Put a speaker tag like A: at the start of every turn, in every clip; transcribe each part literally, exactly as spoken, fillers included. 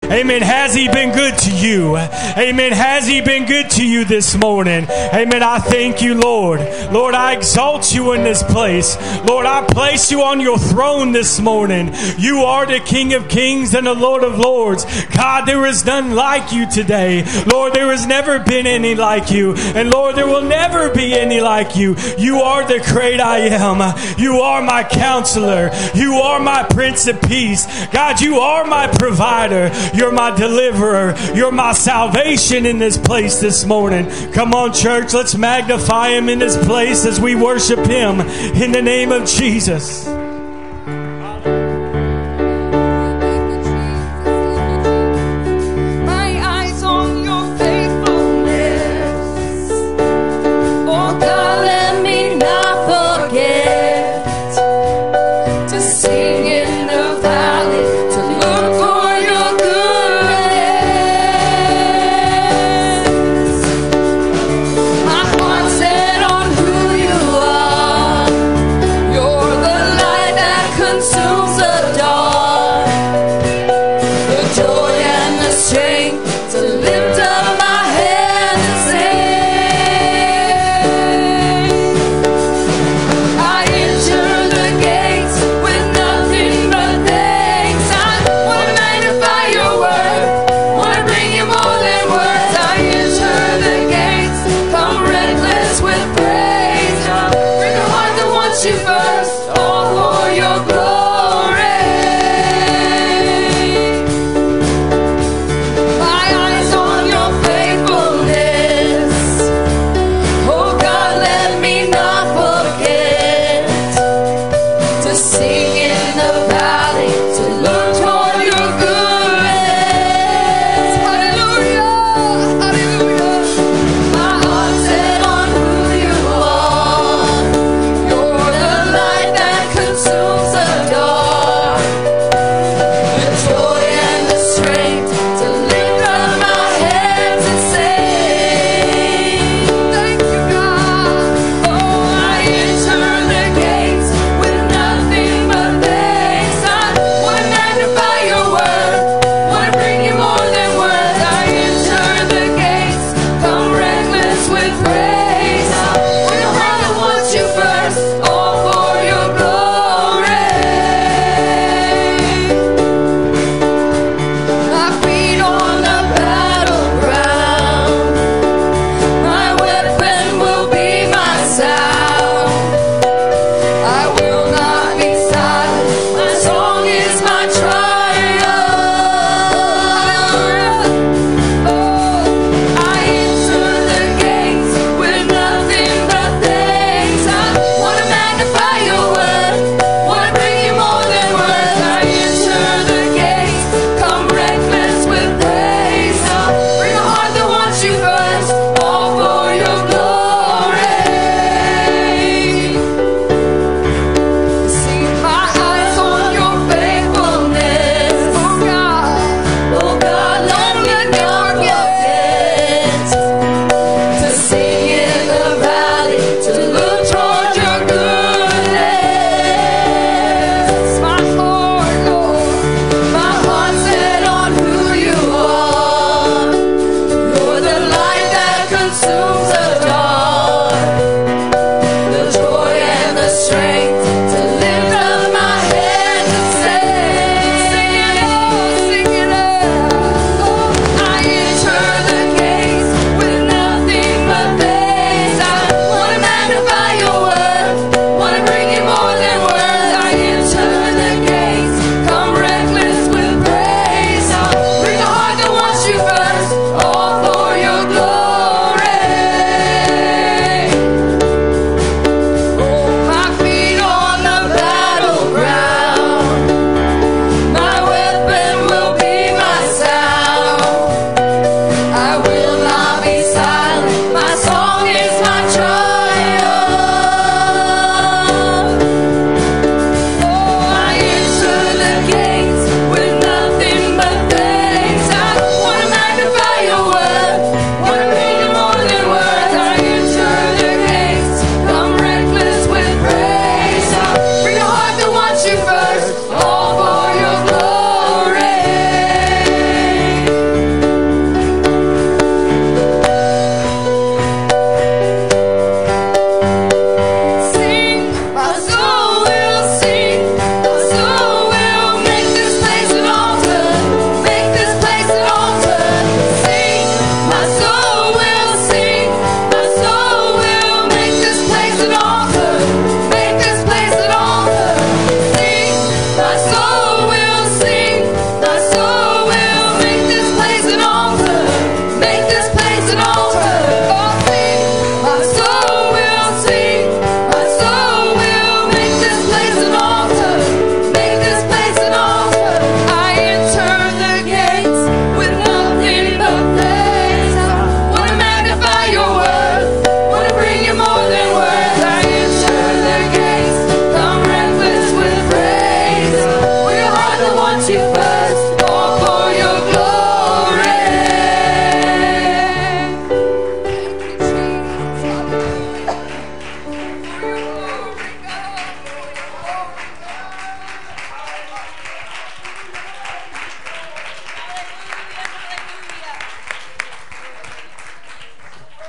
A: Amen. Has He been good to you? Amen. Has He been good to you this morning? Amen. I thank you, Lord. Lord, I exalt you in this place. Lord, I place you on your throne this morning. You are the King of kings and the Lord of lords. God, there is none like you today. Lord, there has never been any like you. And Lord, there will never be any like you. You are the great I am. You are my counselor. You are my Prince of Peace. God, you are my provider. You're my deliverer. You're my salvation in this place this morning. Come on, church. Let's magnify Him in this place as we worship Him in the name of Jesus.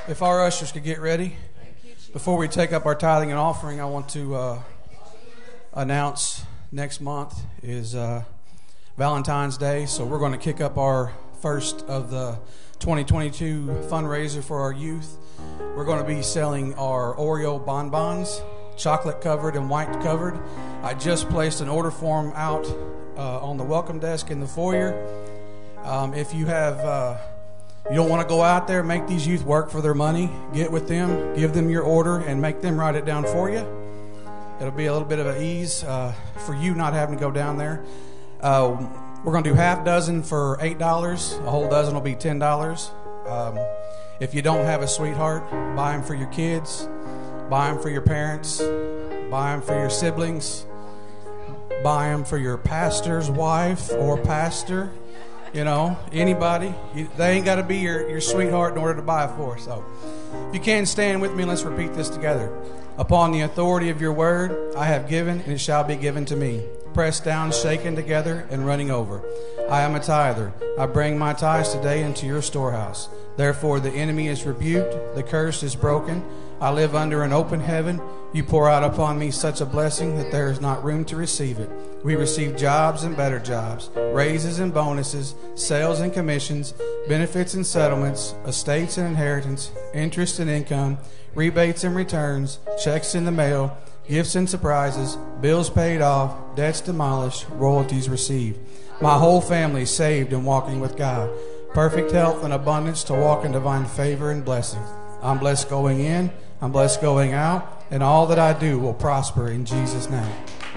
B: If our ushers could get ready. Before we take up our tithing and offering, I want to uh, announce next month is uh, Valentine's Day. So we're going to kick up our first of the twenty twenty-two fundraiser for our youth. We're going to be selling our Oreo bonbons, chocolate covered and white covered. I just placed an order form out uh, on the welcome desk in the foyer. Um, if you have... Uh, You don't want to go out there, make these youth work for their money. Get with them, give them your order, and make them write it down for you. It'll be a little bit of an ease uh, for you not having to go down there. Uh, we're going to do half dozen for eight dollars. A whole dozen will be ten dollars. Um, if you don't have a sweetheart, buy them for your kids. Buy them for your parents. Buy them for your siblings. Buy them for your pastor's wife or pastor. You know, anybody. You, they ain't got to be your, your sweetheart in order to buy it for. So, if you can, stand with me, let's repeat this together. Upon the authority of your word, I have given, and it shall be given to me. Pressed down, shaken together, and running over. I am a tither. I bring my tithes today into your storehouse. Therefore, the enemy is rebuked. The curse is broken. I live under an open heaven. You pour out upon me such a blessing that there is not room to receive it. We receive jobs and better jobs, raises and bonuses, sales and commissions, benefits and settlements, estates and inheritance, interest and income, rebates and returns, checks in the mail, gifts and surprises, bills paid off, debts demolished, royalties received. My whole family saved and walking with God. Perfect health and abundance to walk in divine favor and blessing. I'm blessed going in, I'm blessed going out, and all that I do will prosper in Jesus' name.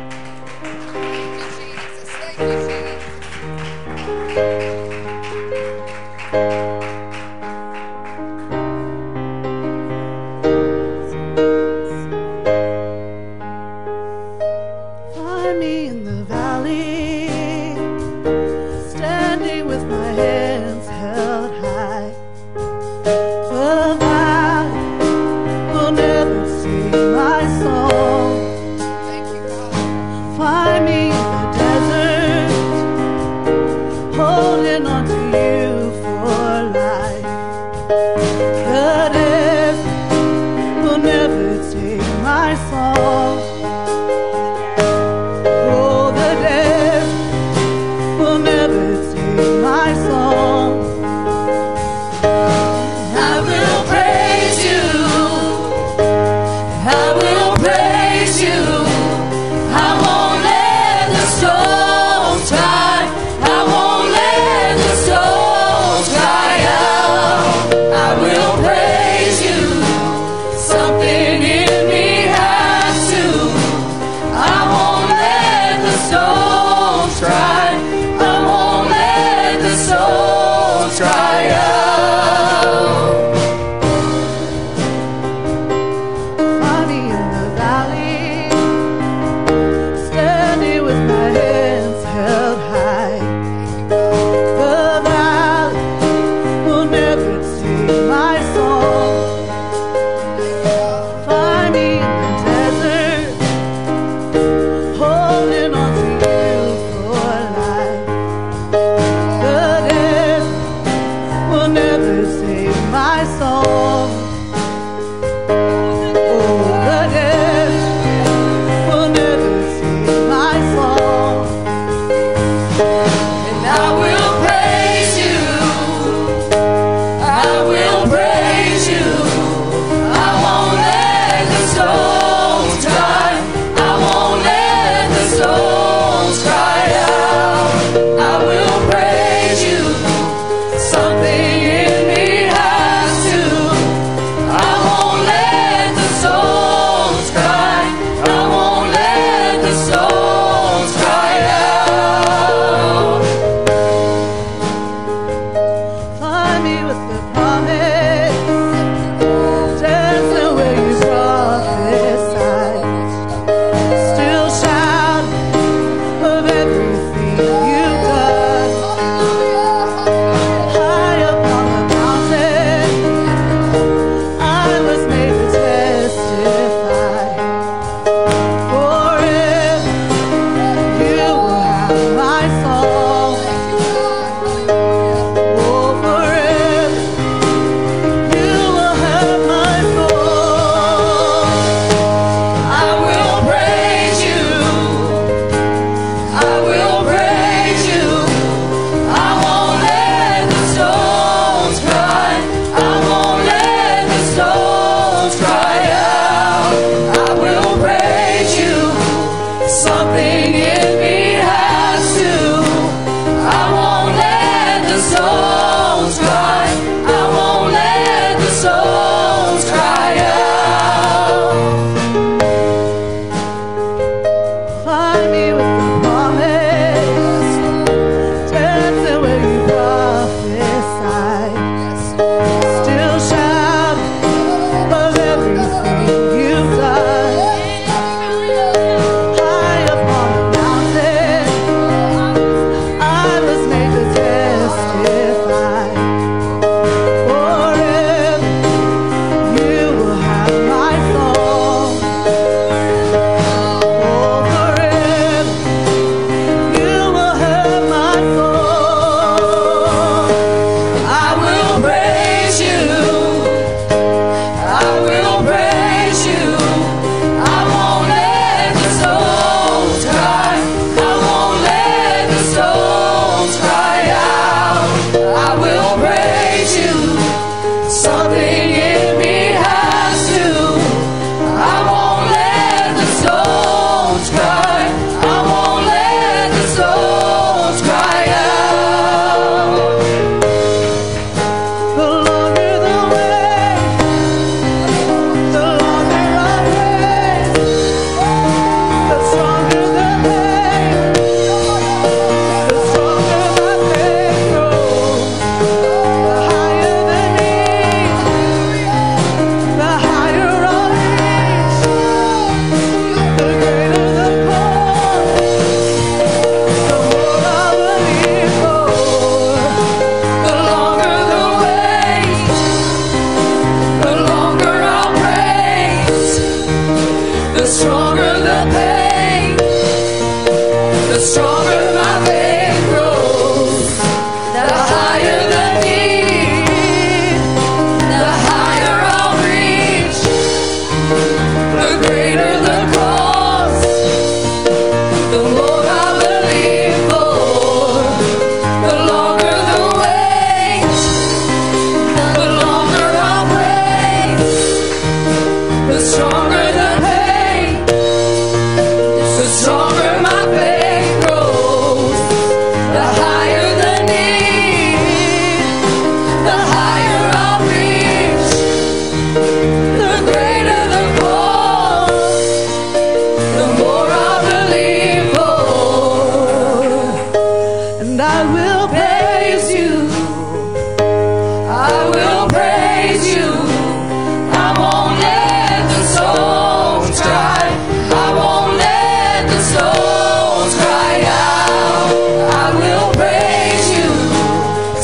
C: Find me in the valley, standing with my hands held high. The valley will never sing my song. Thank you, God. Find me in the desert, holding on to you for life. The desert will never take my song. Oh, the desert will never take my song. I will praise you. I will praise you. I won't let the storms dry. I won't let the storms dry out. I will praise you. Something in me has to. I won't let the storms dry. I won't let the storms dry out. Find me in the valley, standing with my hands held high. The valley will never take my song. Find me in the desert, holding on to you for life. The desert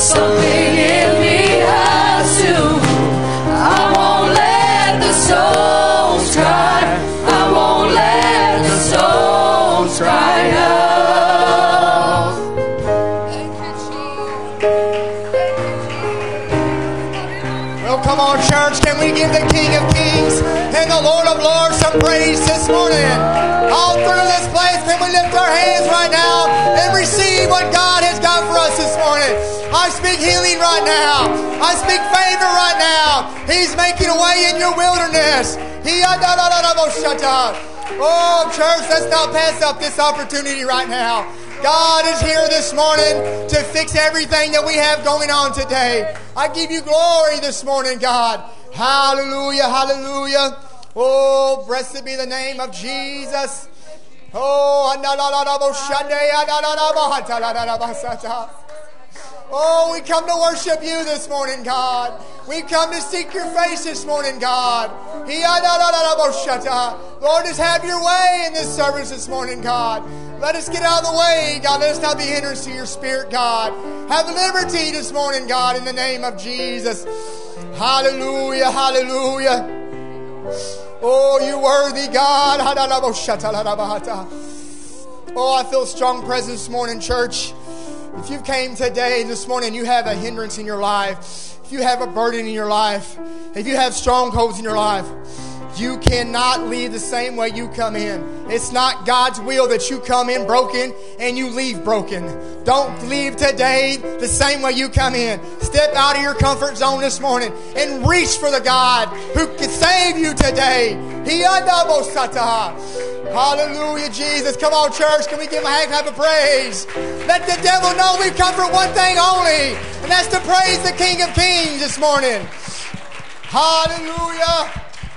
C: something in me has to move. I won't let the souls cry. I won't let the souls cry out.
D: Well, come on, church. Can we give the King of Kings and the Lord of Lords some praise this morning? All through this place, can we lift our hands right now and receive what God has done for us this morning? I speak healing right now. I speak favor right now. He's making a way in your wilderness. Oh, church, let's not pass up this opportunity right now. God is here this morning to fix everything that we have going on today. I give you glory this morning, God. Hallelujah, hallelujah. Oh, blessed be the name of Jesus. Oh, oh, we come to worship you this morning, God. We come to seek your face this morning, God. Lord, just have your way in this service this morning, God. Let us get out of the way, God. Let us not be hindrance to your spirit, God. Have liberty this morning, God, in the name of Jesus. Hallelujah, hallelujah. Oh, you worthy, God. Oh, I feel a strong presence this morning, church. If you came today, this morning, you have a hindrance in your life, if you have a burden in your life, if you have strongholds in your life, you cannot leave the same way you come in. It's not God's will that you come in broken and you leave broken. Don't leave today the same way you come in. Step out of your comfort zone this morning and reach for the God who can save you today. Hallelujah, Jesus. Come on, church. Can we give him a hand clap of praise? Let the devil know we've come for one thing only, and that's to praise the King of Kings this morning. Hallelujah.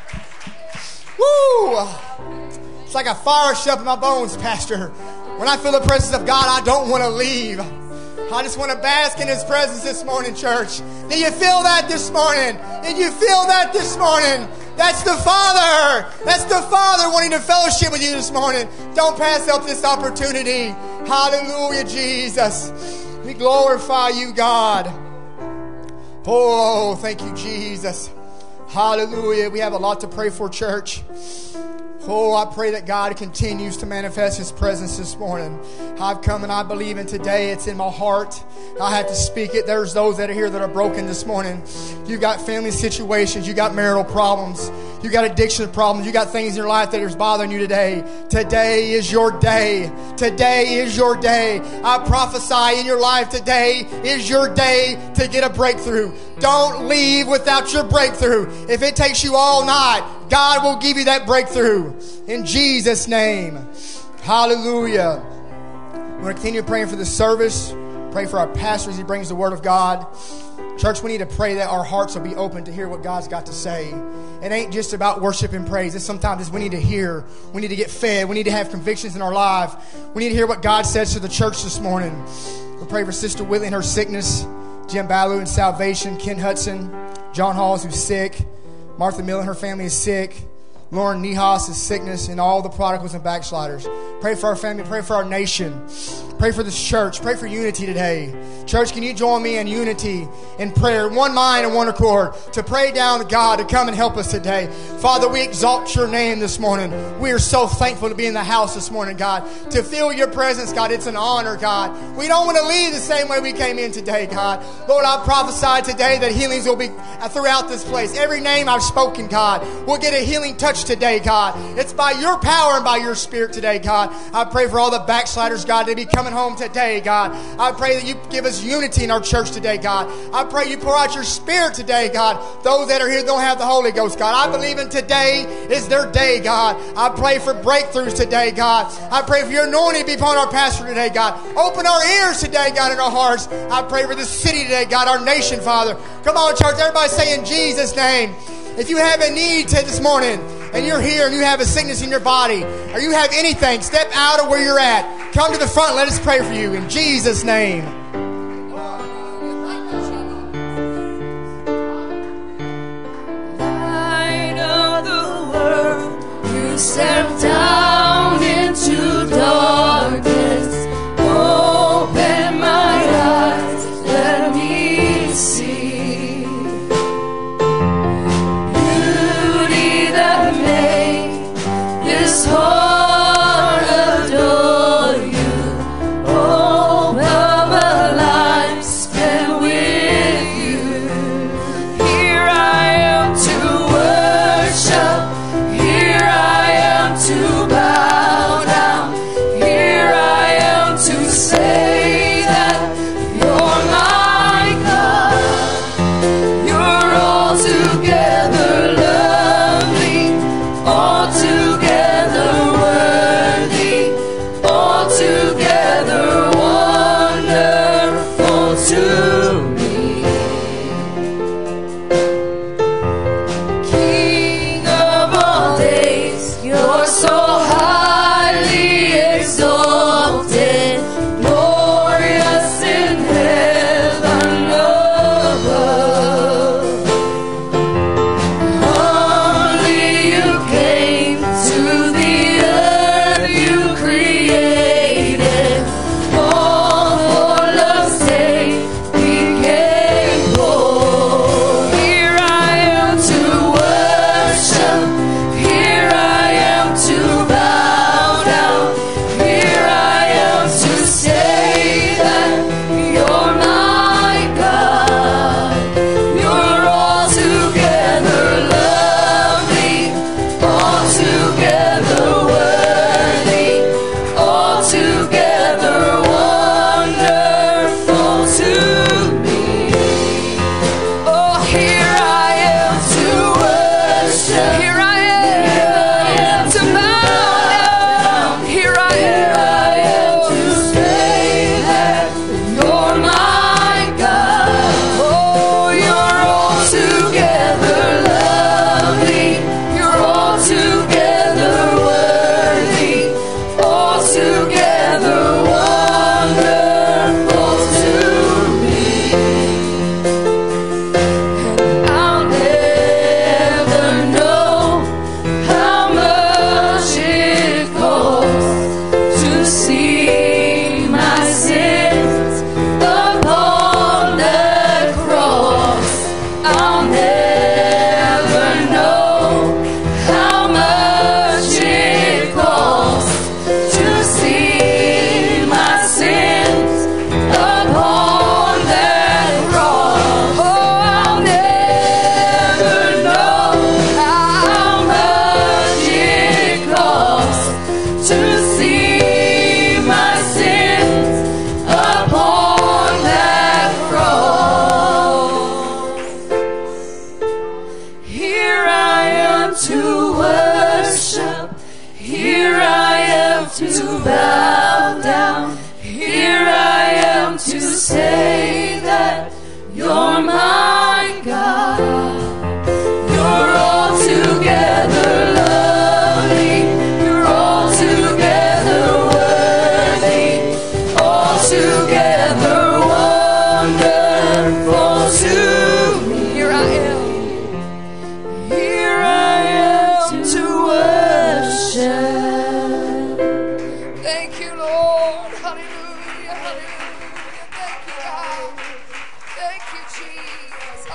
D: Woo! It's like a fire shut up in my bones, Pastor. When I feel the presence of God, I don't want to leave. I just want to bask in His presence this morning, church. Did you feel that this morning? Did you feel that this morning? That's the Father. That's the Father wanting to fellowship with you this morning. Don't pass up this opportunity. Hallelujah, Jesus. We glorify you, God. Oh, thank you, Jesus. Hallelujah. We have a lot to pray for, church. Oh, I pray that God continues to manifest His presence this morning. I've come and I believe in today. It's in my heart. I have to speak it. There's those that are here that are broken this morning. You've got family situations. You got marital problems. You got addiction problems. You got things in your life that is bothering you today. Today is your day. Today is your day. I prophesy in your life today is your day to get a breakthrough. Don't leave without your breakthrough. If it takes you all night, God will give you that breakthrough in Jesus' name. Hallelujah. We're going to continue praying for the service. Pray for our pastor as he brings the word of God. Church, we need to pray that our hearts will be open to hear what God's got to say. It ain't just about worship and praise. It's sometimes we need to hear. We need to get fed. We need to have convictions in our life. We need to hear what God says to the church this morning. We pray for Sister Whitley and her sickness. Jim Ballou and salvation. Ken Hudson. John Halls, who's sick. Martha Mill and her family is sick. Lauren Nihas' sickness, and all the prodigals and backsliders. Pray for our family. Pray for our nation. Pray for this church. Pray for unity today. Church, can you join me in unity, in prayer, one mind and one accord, to pray down to God to come and help us today. Father, we exalt your name this morning. We are so thankful to be in the house this morning, God. To feel your presence, God, it's an honor, God. We don't want to leave the same way we came in today, God. Lord, I prophesy today that healings will be throughout this place. Every name I've spoken, God, will get a healing touch today, God. It's by your power and by your spirit today, God. I pray for all the backsliders, God, to be coming home today, God. I pray that you give us unity in our church today, God. I pray you pour out your spirit today, God. Those that are here don't have the Holy Ghost, God. I believe in today is their day, God. I pray for breakthroughs today, God. I pray for your anointing to be upon our pastor today, God. Open our ears today, God, in our hearts. I pray for this city today, God, our nation, Father. Come on, church. Everybody say in Jesus' name. If you have a need to this morning, and you're here and you have a sickness in your body, or you have anything, step out of where you're at. Come to the front and let us pray for you in Jesus' name.
C: Light of the world, you step down into darkness. Open my eyes, let me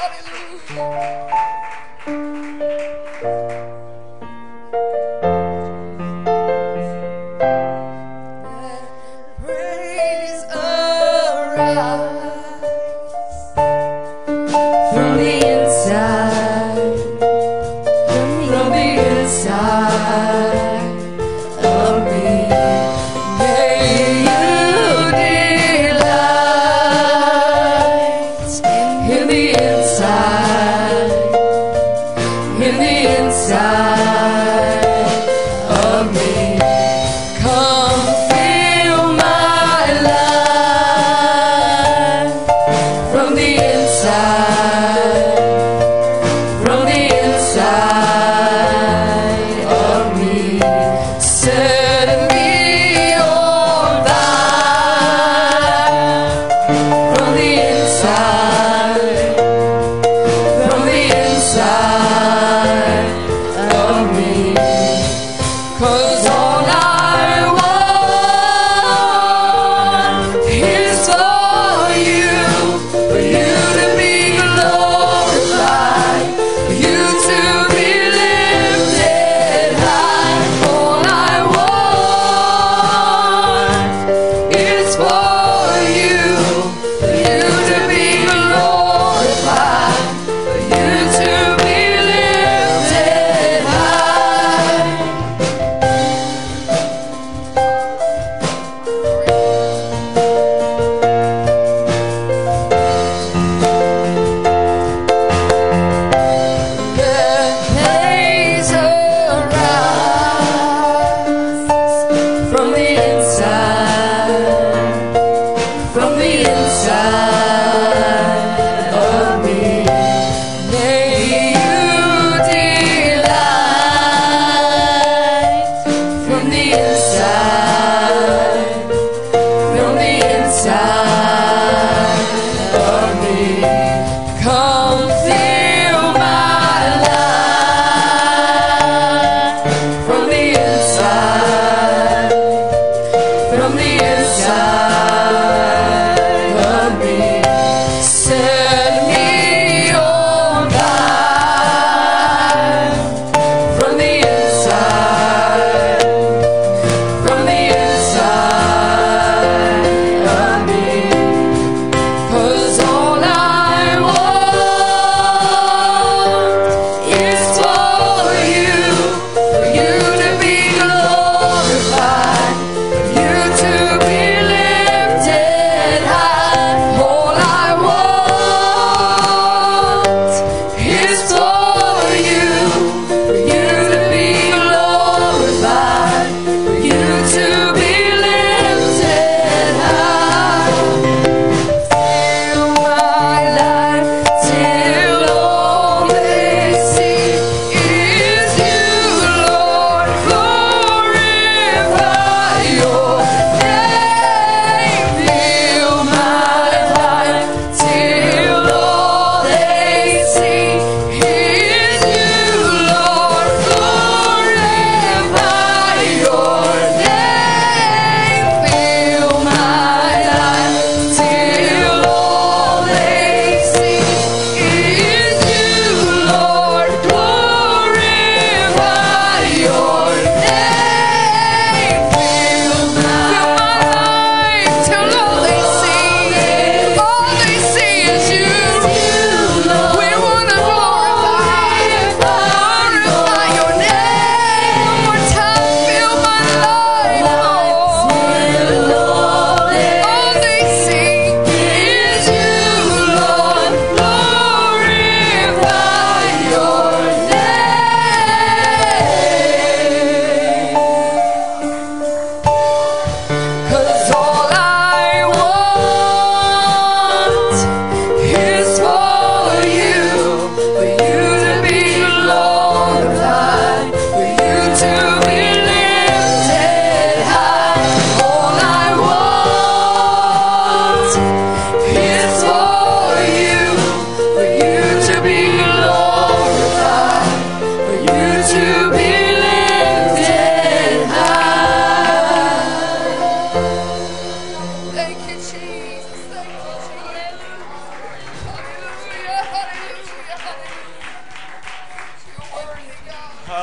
E: Praise arise from the inside, from the inside of me. May you delight in the inside, in the inside of me. Come fill my life from the inside, from the inside of me. Set me on fire from the inside,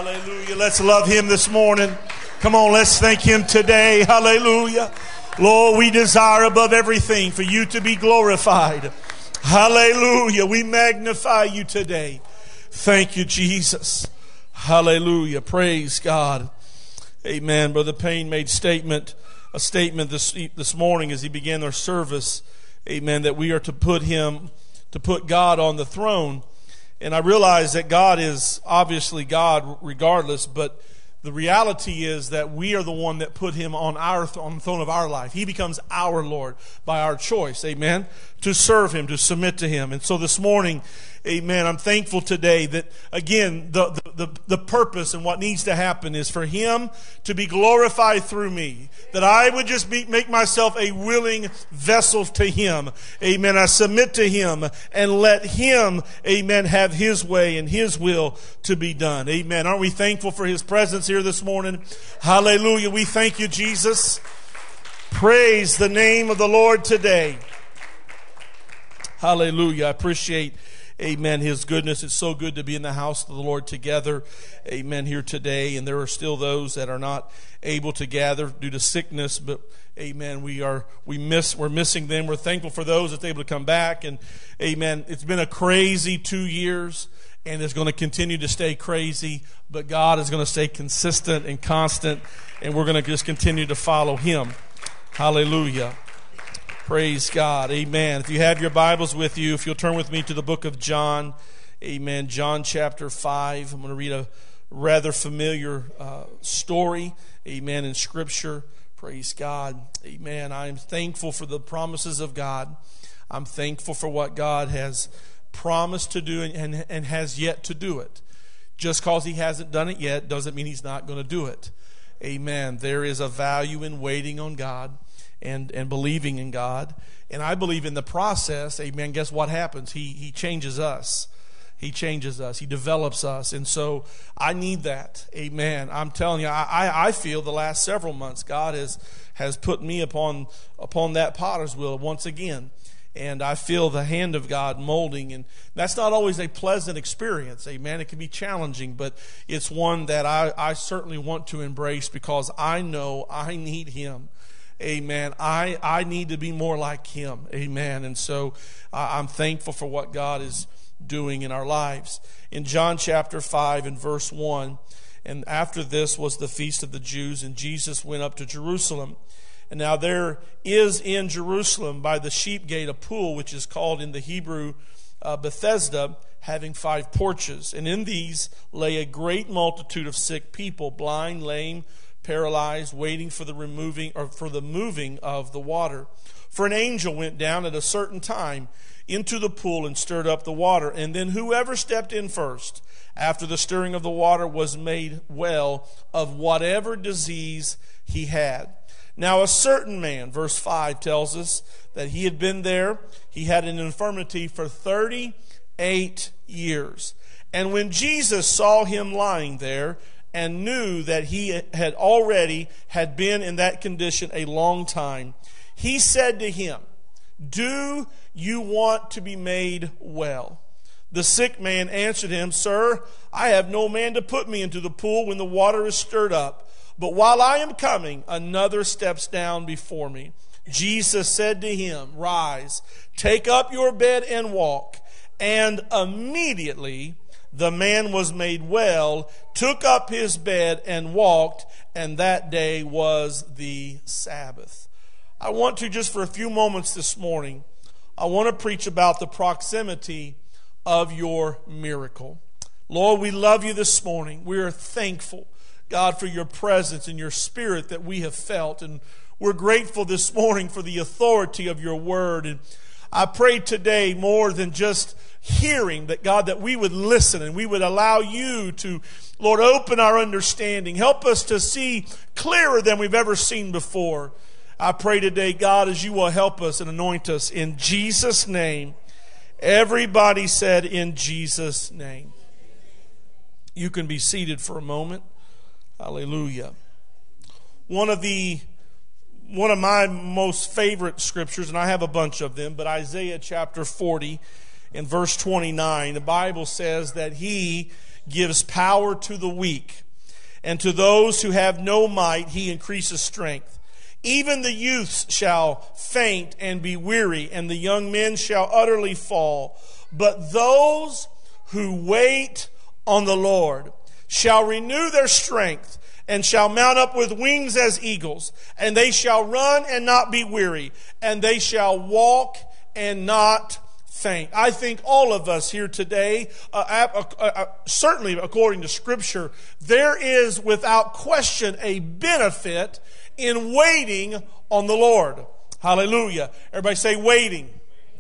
F: Hallelujah. Let's love him this morning. Come on, let's thank him today. Hallelujah. Lord, we desire above everything for you to be glorified. Hallelujah. We magnify you today. Thank you, Jesus. Hallelujah. Praise God. Amen. Brother Payne made statement, a statement this, this morning as he began our service. Amen. That we are to put him, to put God on the throne. And I realize that God is obviously God regardless, but the reality is that we are the one that put him on our on the throne of our life. He becomes our Lord by our choice, amen, to serve him, to submit to him. And so this morning, amen, I'm thankful today that, again, the, the, the, the purpose and what needs to happen is for him to be glorified through me. That I would just be, make myself a willing vessel to him. Amen. I submit to him and let him, amen, have his way and his will to be done. Amen. Aren't we thankful for his presence here this morning? Hallelujah. We thank you, Jesus. Praise the name of the Lord today. Hallelujah. I appreciate, amen, his goodness. It's so good to be in the house of the Lord together, amen, here today. And there are still those that are not able to gather due to sickness, but amen, we are we miss we're missing them. We're thankful for those that's able to come back. And amen, it's been a crazy two years, and it's going to continue to stay crazy, but God is going to stay consistent and constant, and we're going to just continue to follow him. Hallelujah. Praise God. Amen. If you have your Bibles with you, if you'll turn with me to the book of John. Amen. John chapter five. I'm going to read a rather familiar uh, story. Amen. In Scripture. Praise God. Amen. I am thankful for the promises of God. I'm thankful for what God has promised to do and, and, and has yet to do it. Just because he hasn't done it yet doesn't mean he's not going to do it. Amen. There is a value in waiting on God and, and believing in God. And I believe in the process, amen, guess what happens? He, he changes us. He changes us. He develops us. And so I need that. Amen. I'm telling you, I, I feel the last several months God has, has put me upon, upon that potter's wheel once again. And I feel the hand of God molding. And that's not always a pleasant experience. Amen. It can be challenging, but it's one that I, I certainly want to embrace because I know I need him. Amen. I, I need to be more like him. Amen. And so uh, I'm thankful for what God is doing in our lives. In John chapter five and verse one, and after this was the feast of the Jews, and Jesus went up to Jerusalem. And now there is in Jerusalem by the sheep gate a pool, which is called in the Hebrew uh, Bethesda, having five porches. And in these lay a great multitude of sick people, blind, lame, paralyzed, waiting for the removing or for the moving of the water. For an angel went down at a certain time into the pool and stirred up the water. And then whoever stepped in first after the stirring of the water was made well of whatever disease he had. Now a certain man, verse five tells us that he had been there. He had an infirmity for thirty-eight years. And when Jesus saw him lying there and knew that he had already had been in that condition a long time, he said to him, "Do you want to be made well?" The sick man answered him, "Sir, I have no man to put me into the pool when the water is stirred up. But while I am coming, another steps down before me." Jesus said to him, "Rise, take up your bed and walk." And immediately the man was made well, took up his bed and walked, and that day was the Sabbath. I want to, just for a few moments this morning, I want to preach about the proximity of your miracle. Lord, we love you this morning. We are thankful, God, for your presence and your spirit that we have felt. And we're grateful this morning for the authority of your word. And I pray today more than just hearing, that God, that we would listen and we would allow you to, Lord, open our understanding. Help us to see clearer than we've ever seen before. I pray today, God, as you will help us and anoint us in Jesus' name. Everybody said in Jesus' name. You can be seated for a moment. Hallelujah. One of the one of my most favorite scriptures, and I have a bunch of them, but Isaiah chapter forty in verse twenty-nine, the Bible says that he gives power to the weak, and to those who have no might he increases strength. Even the youths shall faint and be weary, and the young men shall utterly fall. But those who wait on the Lord shall renew their strength, and shall mount up with wings as eagles, and they shall run and not be weary, and they shall walk and not faint. I think all of us here today, uh, uh, uh, certainly according to Scripture, there is without question a benefit in waiting on the Lord. Hallelujah. Everybody say waiting.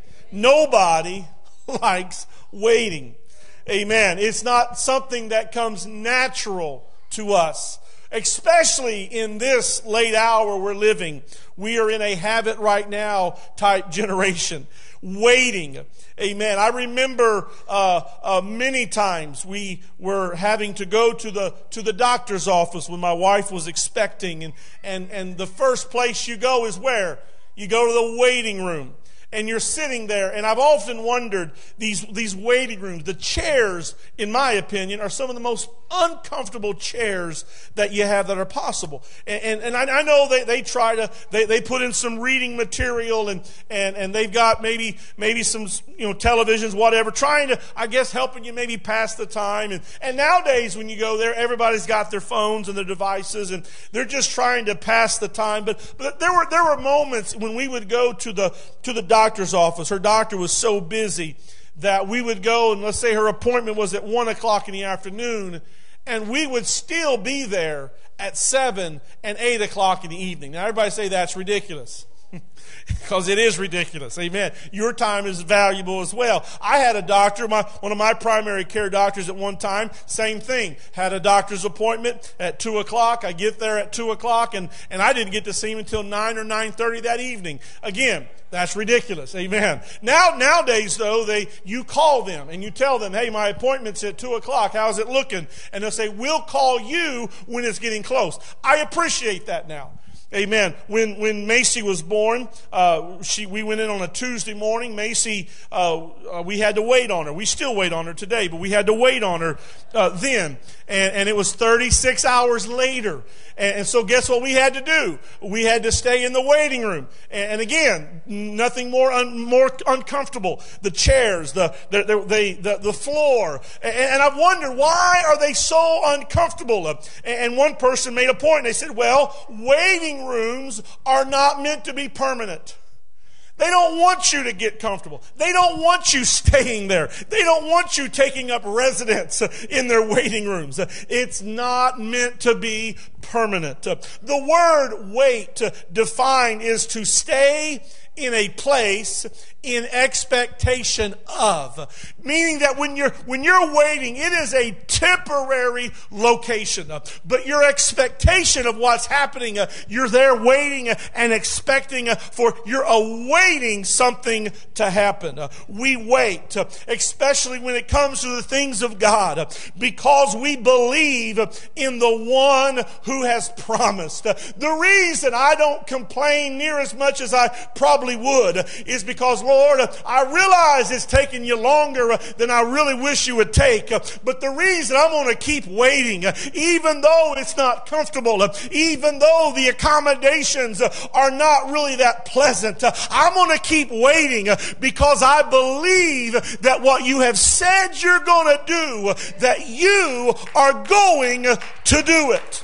F: Nobody likes waiting. Amen. It's not something that comes natural to us. Especially in this late hour we're living. We are in a have it right now type generation. Waiting. Amen. I remember uh, uh, many times we were having to go to the to the doctor's office when my wife was expecting. And, and, and the first place you go is where? You go to the waiting room. And you're sitting there, and I've often wondered, these, these waiting rooms, the chairs, in my opinion, are some of the most uncomfortable chairs that you have that are possible. And, and, and I, I know they, they try to, they, they put in some reading material, and, and, and they've got maybe, maybe some, you know, televisions, whatever, trying to, I guess, helping you maybe pass the time. And, and nowadays, when you go there, everybody's got their phones and their devices, and they're just trying to pass the time. But, but there were, there were moments when we would go to the, to the doctor's office. Her doctor was so busy that we would go, and let's say her appointment was at one o'clock in the afternoon, and we would still be there at seven and eight o'clock in the evening. Now everybody say that's ridiculous. Because it is ridiculous. Amen. Your time is valuable as well. I had a doctor, my, one of my primary care doctors at one time, same thing. Had a doctor's appointment at two o'clock. I get there at two o'clock, and, and I didn't get to see him until nine or nine thirty that evening. Again, that's ridiculous. Amen. Now, nowadays, though, they you call them and you tell them, hey, my appointment's at two o'clock. How's it looking? And they'll say, we'll call you when it's getting close. I appreciate that now. Amen. When when Macy was born, uh, she we went in on a Tuesday morning. Macy, uh, uh, we had to wait on her. We still wait on her today, but we had to wait on her uh, then. And, and it was thirty-six hours later. And, and so guess what we had to do? We had to stay in the waiting room. And, and again, nothing more un, more uncomfortable. The chairs, the the the the, the floor. And, and I've wondered, why are they so uncomfortable? And, and one person made a point. They said, well, waiting rooms are not meant to be permanent. They don't want you to get comfortable. They don't want you staying there. They don't want you taking up residence in their waiting rooms. It's not meant to be permanent. The word wait defined is to stay in a place in expectation of. Meaning that when you're when you're waiting, it is a temporary location. Uh, but your expectation of what's happening, uh, you're there waiting uh, and expecting uh, for, you're awaiting something to happen. Uh, we wait, uh, especially when it comes to the things of God, uh, because we believe uh, in the one who has promised. Uh, the reason I don't complain near as much as I probably would uh, is because, Lord, I realize it's taking you longer than I really wish you would take. But the reason I'm going to keep waiting, even though it's not comfortable, even though the accommodations are not really that pleasant, I'm going to keep waiting because I believe that what you have said you're going to do, that you are going to do it.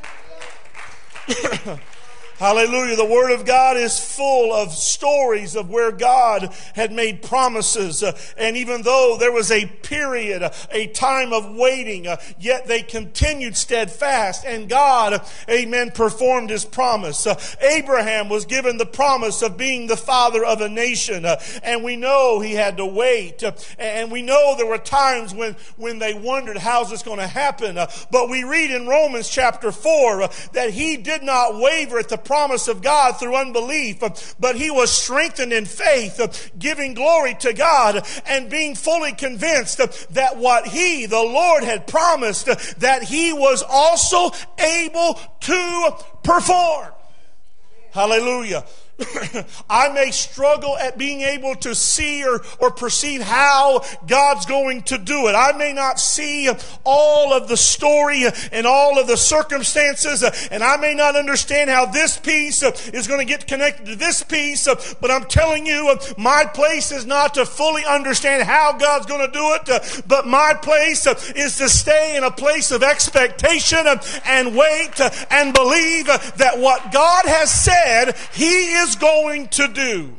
F: Hallelujah. The Word of God is full of stories of where God had made promises. Uh, and even though there was a period, uh, a time of waiting, uh, yet they continued steadfast. And God, amen, performed His promise. Uh, Abraham was given the promise of being the father of a nation. Uh, and we know he had to wait. Uh, and we know there were times when, when they wondered, how's this going to happen? Uh, but we read in Romans chapter four uh, that he did not waver at the promise of God through unbelief, but he was strengthened in faith, giving glory to God and being fully convinced that what he, the Lord, had promised, that he was also able to perform. Hallelujah. I may struggle at being able to see or, or perceive how God's going to do it. I may not see all of the story and all of the circumstances, and I may not understand how this piece is going to get connected to this piece, but I'm telling you, my place is not to fully understand how God's going to do it, but my place is to stay in a place of expectation and wait and believe that what God has said, He is going to do.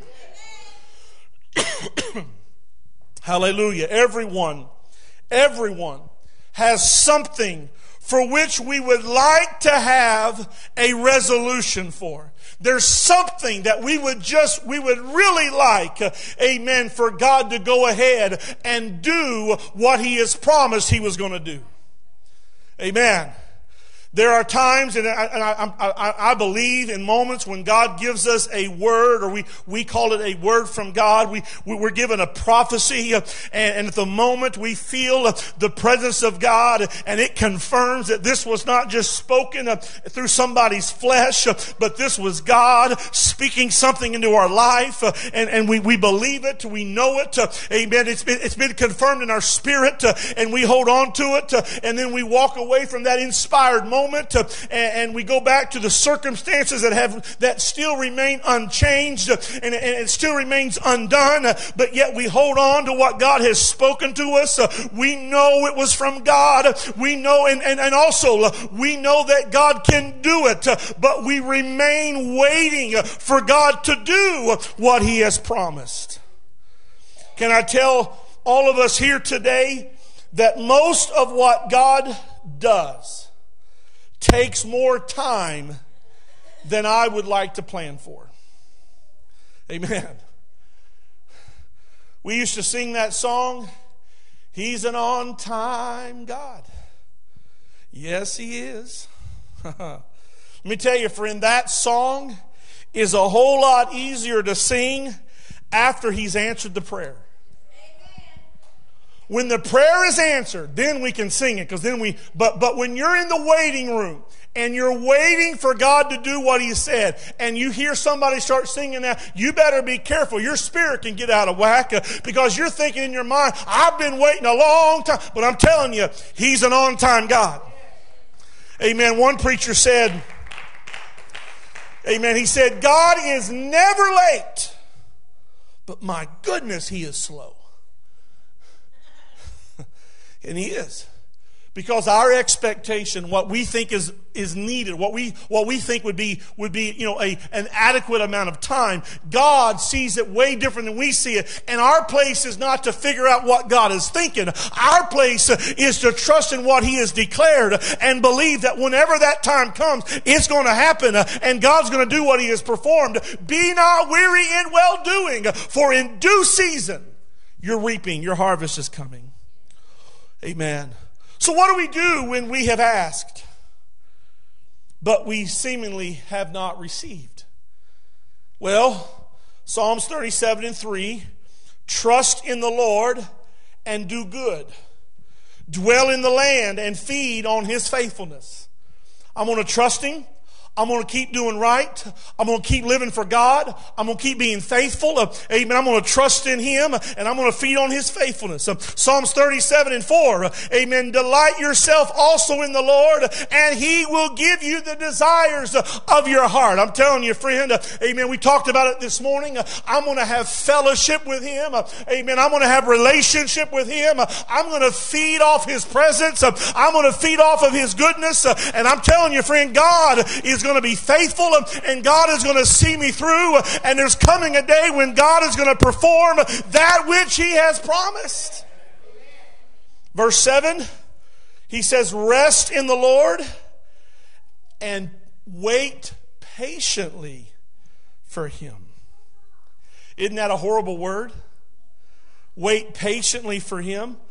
F: Hallelujah. Everyone, everyone has something for which we would like to have a resolution for. There's something that we would just, we would really like, uh, amen, for God to go ahead and do what He has promised He was going to do. Amen. There are times, and I, and I, I, I believe in moments when God gives us a word, or we, we call it a word from God. We, we're given a prophecy, and, and at the moment we feel the presence of God, and it confirms that this was not just spoken through somebody's flesh, but this was God speaking something into our life, and, and we, we believe it, we know it. Amen. It's been, it's been confirmed in our spirit, and we hold on to it, and then we walk away from that inspired moment. Moment, uh, and, and we go back to the circumstances that have that still remain unchanged, uh, and, and it still remains undone, uh, but yet we hold on to what God has spoken to us. Uh, we know it was from God. We know, and, and, and also uh, we know that God can do it, uh, but we remain waiting uh, for God to do what He has promised. Can I tell all of us here today that most of what God does takes more time than I would like to plan for. Amen. We used to sing that song, He's an on-time God. Yes, He is. Let me tell you, friend, that song is a whole lot easier to sing after He's answered the prayer. When the prayer is answered, then we can sing it. Because then we, but but when you're in the waiting room and you're waiting for God to do what He said, and you hear somebody start singing that, you better be careful. Your spirit can get out of whack, uh, because you're thinking in your mind, I've been waiting a long time. But I'm telling you, He's an on-time God. Amen. One preacher said, amen, he said, God is never late, but my goodness, He is slow. And He is. Because our expectation, what we think is, is needed, what we, what we think would be, would be, you know, a, an adequate amount of time, God sees it way different than we see it. And our place is not to figure out what God is thinking. Our place is to trust in what He has declared and believe that whenever that time comes, it's going to happen, and God's going to do what He has performed. Be not weary in well doing, for in due season you're reaping, your harvest is coming. Amen. So what do we do when we have asked, but we seemingly have not received? Well, Psalms thirty-seven and three, trust in the Lord and do good. Dwell in the land and feed on His faithfulness. I'm going to trust Him. I'm going to keep doing right. I'm going to keep living for God. I'm going to keep being faithful. Uh, amen. I'm going to trust in Him, and I'm going to feed on His faithfulness. Uh, Psalms thirty-seven and four. Uh, amen. Delight yourself also in the Lord, and He will give you the desires uh, of your heart. I'm telling you, friend. Uh, amen. We talked about it this morning. Uh, I'm going to have fellowship with Him. Uh, amen. I'm going to have relationship with Him. Uh, I'm going to feed off His presence. Uh, I'm going to feed off of His goodness. Uh, and I'm telling you, friend, God is going to be faithful, and God is going to see me through, and there's coming a day when God is going to perform that which He has promised. Verse seven, he says, rest in the Lord and wait patiently for Him. Isn't that a horrible word? Wait patiently for Him.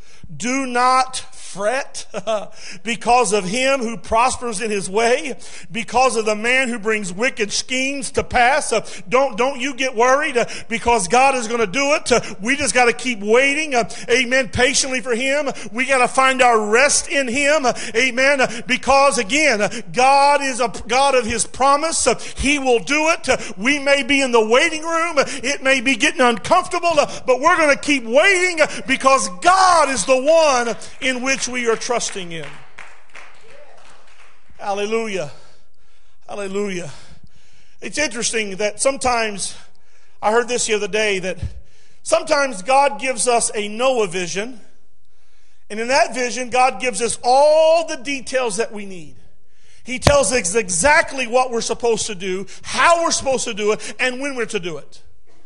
F: Do not fret because of him who prospers in his way, because of the man who brings wicked schemes to pass. Uh, don't, don't you get worried uh, because God is going to do it. Uh, we just got to keep waiting, uh, amen, patiently for him. We got to find our rest in him, uh, amen, uh, because again, uh, God is a God of his promise. Uh, he will do it. Uh, we may be in the waiting room. Uh, it may be getting uncomfortable, uh, but we're going to keep waiting uh, because God is the one in which we are trusting in. Hallelujah. Hallelujah. It's interesting that sometimes, I heard this the other day, that sometimes God gives us a Noah vision, and in that vision, God gives us all the details that we need. He tells us exactly what we're supposed to do, how we're supposed to do it, and when we're to do it.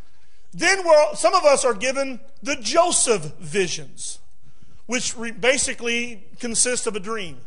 F: Then we're, some of us are given the Joseph visions, which re- basically consists of a dream.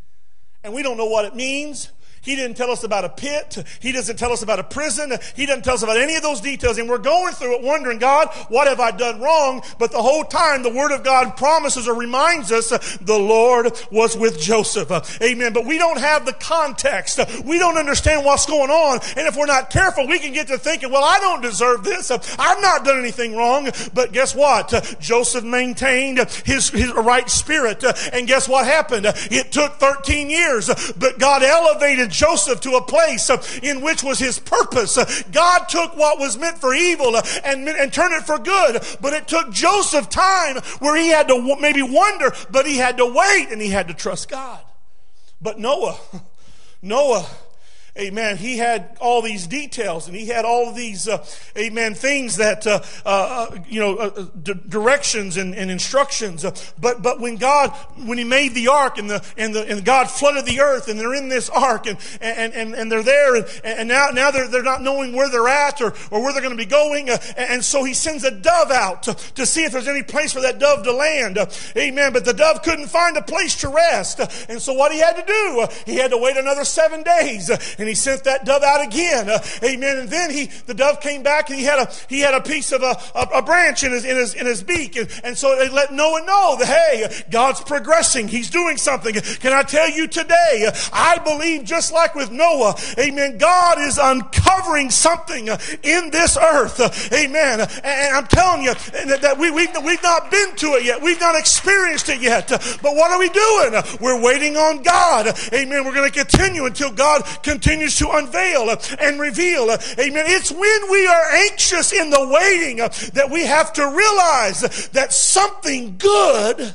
F: And we don't know what it means. He didn't tell us about a pit. He doesn't tell us about a prison. He doesn't tell us about any of those details. And we're going through it wondering, God, what have I done wrong? But the whole time the Word of God promises or reminds us uh, the Lord was with Joseph. Uh, amen. But we don't have the context. Uh, we don't understand what's going on. And if we're not careful, we can get to thinking, well, I don't deserve this. Uh, I've not done anything wrong. But guess what? Uh, Joseph maintained his, his right spirit. Uh, and guess what happened? Uh, it took thirteen years. Uh, but God elevated Joseph to a place uh, in which was his purpose. Uh, God took what was meant for evil uh, and, and turned it for good. But it took Joseph time where he had to w- maybe wonder, but he had to wait and he had to trust God. But Noah, Noah, amen, he had all these details and he had all of these, uh, amen, things that, uh, uh, you know, uh, d- directions and, and instructions. Uh, but but when God, when he made the ark and the and the and God flooded the earth and they're in this ark and and and, and they're there and, and now now they're they're not knowing where they're at or, or where they're going to be going. Uh, and so he sends a dove out to, to see if there's any place for that dove to land. Uh, amen. But the dove couldn't find a place to rest. Uh, and so what he had to do, uh, he had to wait another seven days. Uh, and he sent that dove out again. Uh, amen. And then he, the dove came back and he had a, he had a piece of a, a, a branch in his, in his, in his beak. And, and so they let Noah know that, hey, God's progressing. He's doing something. Can I tell you today, I believe just like with Noah, amen, God is uncovering something in this earth. Amen. And I'm telling you that we, we've, we've not been to it yet. We've not experienced it yet. But what are we doing? We're waiting on God. Amen. We're going to continue until God continues to unveil and reveal. Amen. It's when we are anxious in the waiting that we have to realize that something good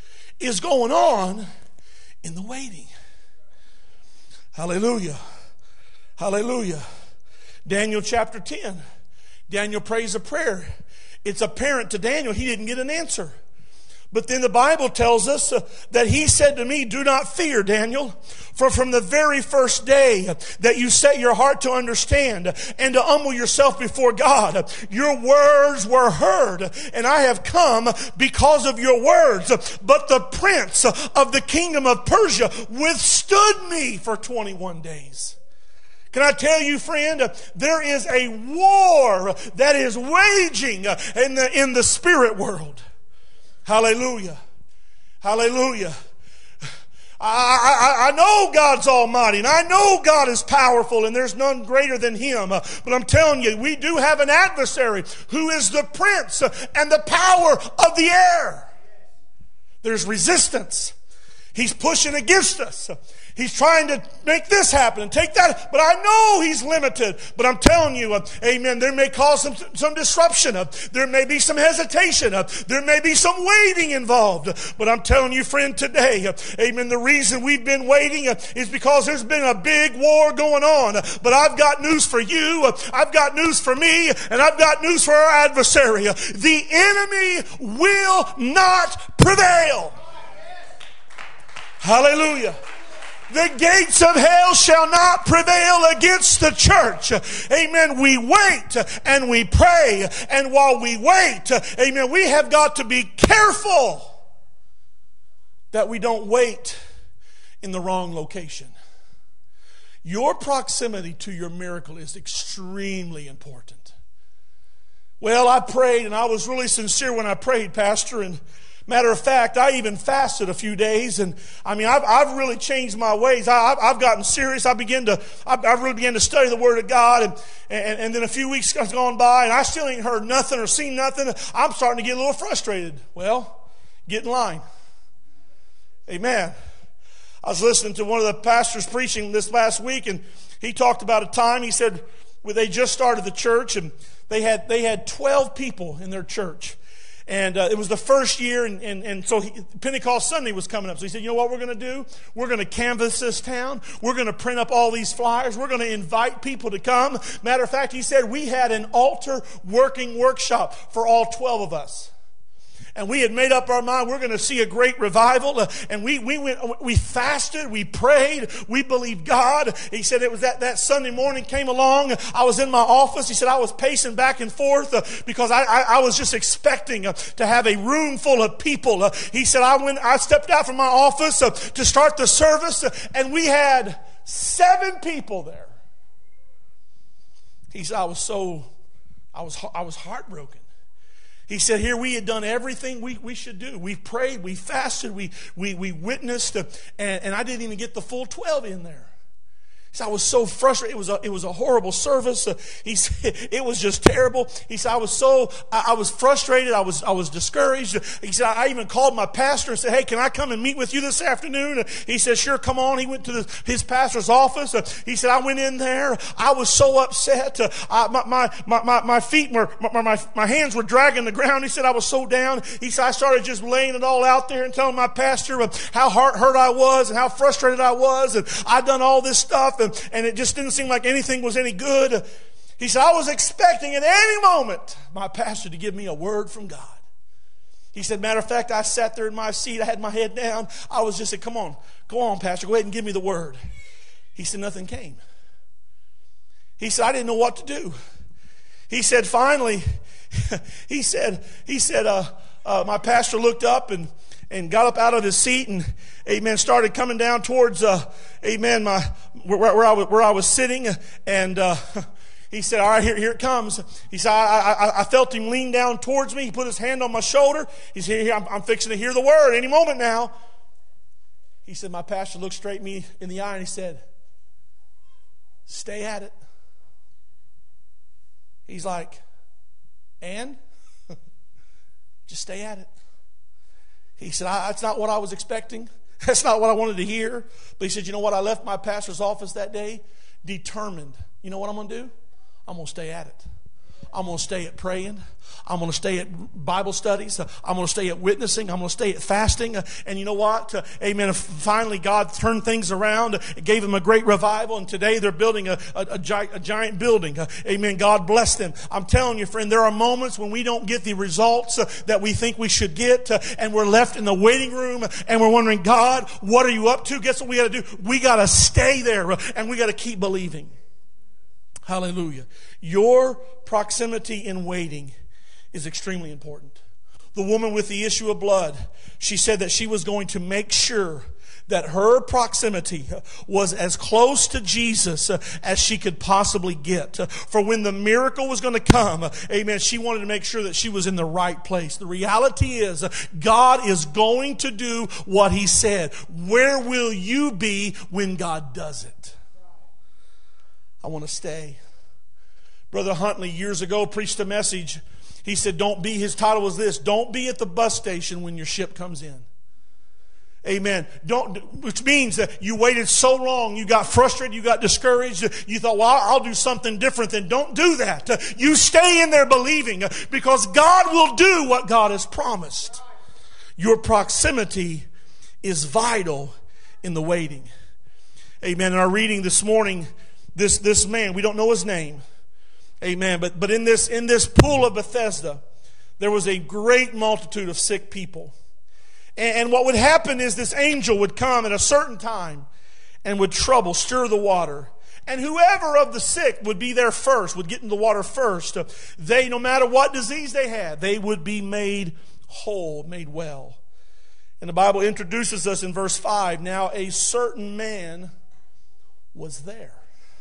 F: is going on in the waiting. Hallelujah. Hallelujah. Daniel chapter ten. Daniel prays a prayer. It's apparent to Daniel he didn't get an answer. But then the Bible tells us uh, that he said to me, do not fear, Daniel, for from the very first day that you set your heart to understand and to humble yourself before God, your words were heard, and I have come because of your words. But the prince of the kingdom of Persia withstood me for twenty-one days. Can I tell you, friend, there is a war that is waging in the, in the spirit world. Hallelujah. Hallelujah. I, I, I know God's almighty and I know God is powerful and there's none greater than him. Uh, but I'm telling you, we do have an adversary who is the prince and the power of the air. There's resistance. He's pushing against us. He's trying to make this happen and take that. But I know he's limited. But I'm telling you, uh, amen, there may cause some, some disruption. Uh, there may be some hesitation. Uh, there may be some waiting involved. But I'm telling you, friend, today, uh, amen, the reason we've been waiting uh, is because there's been a big war going on. Uh, but I've got news for you. Uh, I've got news for me. And I've got news for our adversary. Uh, the enemy will not prevail. Hallelujah. The gates of hell shall not prevail against the church. Amen. We wait and we pray. And while we wait, amen, we have got to be careful that we don't wait in the wrong location. Your proximity to your miracle is extremely important. Well, I prayed and I was really sincere when I prayed, Pastor, and Matter of fact, I even fasted a few days, and I mean, I've, I've really changed my ways. I, I've, I've gotten serious. I began to, I've, I've really began to study the Word of God, and, and and then a few weeks has gone by, and I still ain't heard nothing or seen nothing. I'm starting to get a little frustrated. Well, get in line. Amen. I was listening to one of the pastors preaching this last week, and he talked about a time. He said, well, they just started the church, and they had they had twelve people in their church. And uh, it was the first year, and, and, and so he, Pentecost Sunday was coming up. So he said, you know what we're going to do? We're going to canvass this town. We're going to print up all these flyers. We're going to invite people to come. Matter of fact, he said we had an altar working workshop for all twelve of us. And we had made up our mind we're going to see a great revival. Uh, and we we went, we fasted, we prayed, we believed God. He said it was that, that Sunday morning came along. I was in my office. He said I was pacing back and forth uh, because I, I, I was just expecting uh, to have a room full of people. Uh, he said I went, I stepped out from my office uh, to start the service, uh, and we had seven people there. He said I was so, I was I was heartbroken. He said, here we had done everything we, we should do. We prayed, we fasted, we we, we witnessed, uh, and, and I didn't even get the full twelve in there. He said, I was so frustrated. It was a, it was a horrible service. Uh, he said, it was just terrible. He said, I was so, I, I was frustrated. I was, I was discouraged. He said, I even called my pastor and said, hey, can I come and meet with you this afternoon? He said, sure, come on. He went to the, his pastor's office. Uh, he said, I went in there. I was so upset. Uh, I, my, my, my, my feet were, my, my, my hands were dragging the ground. He said, I was so down. He said, I started just laying it all out there and telling my pastor uh, how heart hurt I was and how frustrated I was. And I'd done all this stuff. And, and it just didn't seem like anything was any good. He said, I was expecting at any moment my pastor to give me a word from God. He said, matter of fact, I sat there in my seat. I had my head down. I was just saying, come on, go on, pastor. Go ahead and give me the word. He said, nothing came. He said, I didn't know what to do. He said, finally, he said, he said, uh, uh, my pastor looked up and and got up out of his seat and, amen, started coming down towards, uh, amen, my where, where, I, was, where I was sitting. And uh, he said, all right, here, here it comes. He said, I, I, I felt him lean down towards me. He put his hand on my shoulder. He said, here, I'm, I'm fixing to hear the word any moment now. He said, my pastor looked straight me in the eye and he said, stay at it. He's like, and? Just stay at it. He said, I, that's not what I was expecting. That's not what I wanted to hear. But he said, you know what? I left my pastor's office that day determined. You know what I'm going to do? I'm going to stay at it. I'm going to stay at praying. I'm going to stay at Bible studies. I'm going to stay at witnessing. I'm going to stay at fasting. And you know what? Amen. Finally, God turned things around. It gave them a great revival. And today they're building a, a, a, giant, a giant building. Amen. God bless them. I'm telling you, friend, there are moments when we don't get the results that we think we should get. And we're left in the waiting room. And we're wondering, God, what are you up to? Guess what we got to do? We got to stay there. And we got to keep believing. Hallelujah. Your proximity in waiting is extremely important. The woman with the issue of blood, she said that she was going to make sure that her proximity was as close to Jesus as she could possibly get. For when the miracle was going to come, amen, she wanted to make sure that she was in the right place. The reality is, God is going to do what He said. Where will you be when God does it? I want to stay. Brother Huntley years ago preached a message. He said, don't be, his title was this, don't be at the bus station when your ship comes in. Amen. Don't, which means that you waited so long, you got frustrated, you got discouraged, you thought, well, I'll do something different. Then don't do that. You stay in there believing because God will do what God has promised. Your proximity is vital in the waiting. Amen. In our reading this morning, This this man, we don't know his name. Amen. But but in this in this pool of Bethesda, there was a great multitude of sick people. And, and what would happen is this angel would come at a certain time and would trouble, stir the water. And whoever of the sick would be there first, would get in the water first, they, no matter what disease they had, they would be made whole, made well. And the Bible introduces us in verse five. Now a certain man was there.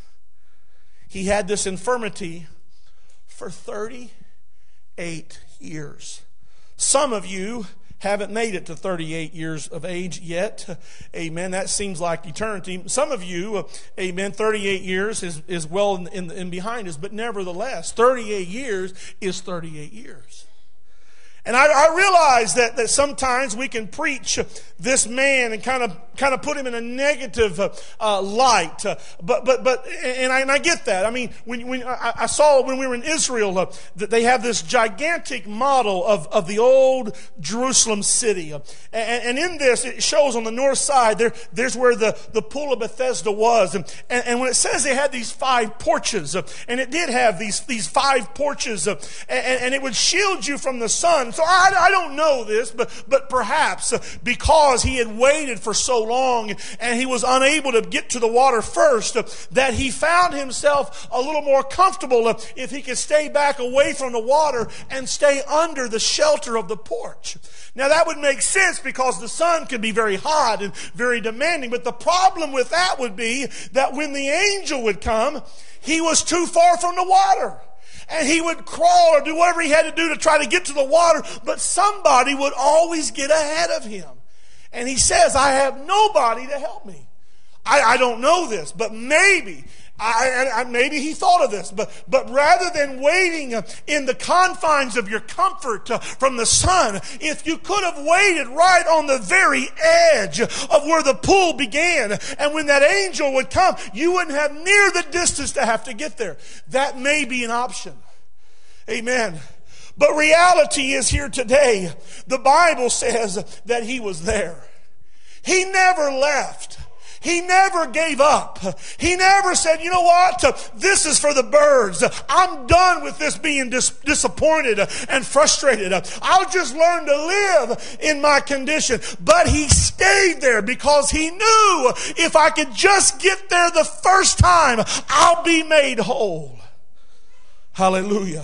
F: He had this infirmity for thirty-eight years. Some of you haven't made it to thirty-eight years of age yet. Amen. That seems like eternity. Some of you, uh, amen, thirty-eight years is, is well in, in, in behind us, but nevertheless, thirty-eight years is thirty-eight years. And I, I realize that, that sometimes we can preach this man and kind of kind of put him in a negative uh, uh, light. Uh, but but but and I, and I get that. I mean, when when I, I saw when we were in Israel uh, that they have this gigantic model of, of the old Jerusalem city, uh, and, and in this it shows on the north side there there's where the, the pool of Bethesda was, and, and, and when it says they had these five porches, uh, and it did have these these five porches, uh, and, and it would shield you from the sun. So I, I don't know this, but but perhaps uh, because he had waited for so long and he was unable to get to the water first, uh, that he found himself a little more comfortable uh, if he could stay back away from the water and stay under the shelter of the porch. Now that would make sense because the sun could be very hot and very demanding, but the problem with that would be that when the angel would come, he was too far from the water. And he would crawl or do whatever he had to do to try to get to the water, but somebody would always get ahead of him. And he says, I have nobody to help me. I, I don't know this, but maybe, I, I, maybe he thought of this, but, but rather than waiting in the confines of your comfort from the sun, if you could have waited right on the very edge of where the pool began, and when that angel would come, you wouldn't have near the distance to have to get there. That may be an option. Amen. But reality is here today. The Bible says that he was there. He never left. He never gave up. He never said, you know what, this is for the birds. I'm done with this being dis- disappointed and frustrated. I'll just learn to live in my condition. But he stayed there because he knew if I could just get there the first time, I'll be made whole. Hallelujah.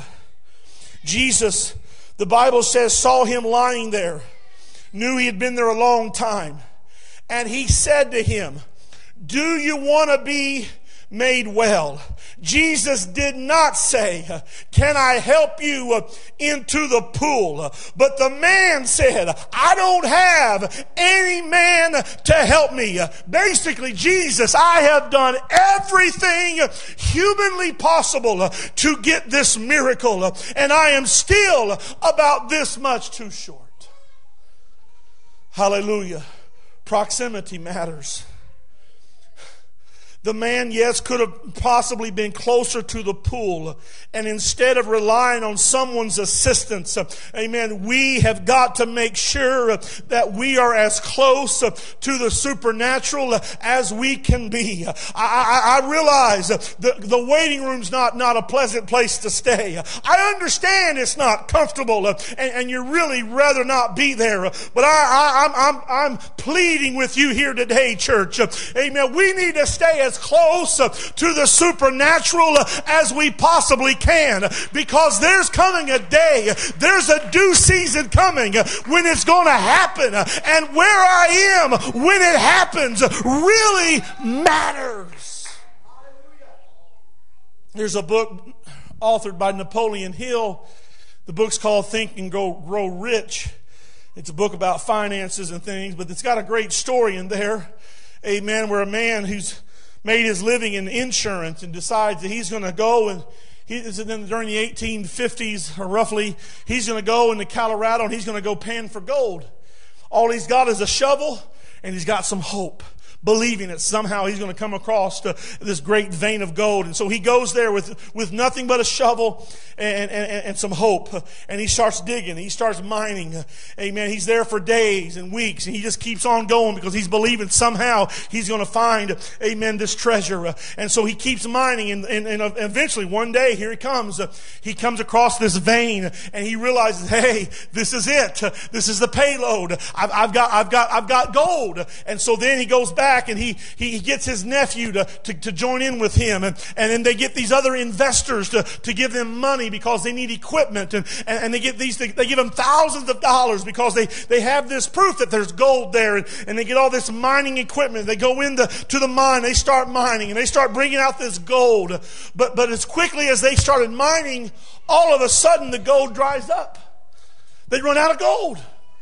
F: Jesus, the Bible says, saw him lying there, knew he had been there a long time. And he said to him, do you want to be made well? Jesus did not say, can I help you into the pool? But the man said, I don't have any man to help me. Basically, Jesus, I have done everything humanly possible to get this miracle, and I am still about this much too short. Hallelujah. Proximity matters. The man, yes, could have possibly been closer to the pool. And instead of relying on someone's assistance, amen, we have got to make sure that we are as close to the supernatural as we can be. I, I, I realize the, the waiting room's not, not a pleasant place to stay. I understand it's not comfortable and, and you really rather not be there. But I, I, I'm, I'm, I'm pleading with you here today, church. Amen. We need to stay as close to the supernatural as we possibly can, because there's coming a day, there's a due season coming when it's going to happen, and where I am when it happens really matters. There's a book authored by Napoleon Hill. The book's called Think and Grow, Grow Rich. It's a book about finances and things, but it's got a great story in there, amen, where a man who's made his living in insurance and decides that he's going to go and he, during the eighteen fifties or roughly, he's going to go into Colorado and he's going to go pan for gold. All he's got is a shovel and he's got some hope, believing that somehow he's going to come across to this great vein of gold. And so he goes there with, with nothing but a shovel and, and, and some hope. And he starts digging. He starts mining. Amen. He's there for days and weeks. And he just keeps on going because he's believing somehow he's going to find, amen, this treasure. And so he keeps mining. And, and, and eventually one day, here he comes. He comes across this vein and he realizes, hey, this is it. This is the payload. I've, I've got, I've got, I've got gold. And so then he goes back and he, he gets his nephew to, to, to join in with him. And, and then they get these other investors to, to give them money because they need equipment. And, and, and they get these, they give them thousands of dollars because they, they have this proof that there's gold there. And, and they get all this mining equipment. They go into to the mine. They start mining and they start bringing out this gold. But, but as quickly as they started mining, all of a sudden the gold dries up. They run out of gold.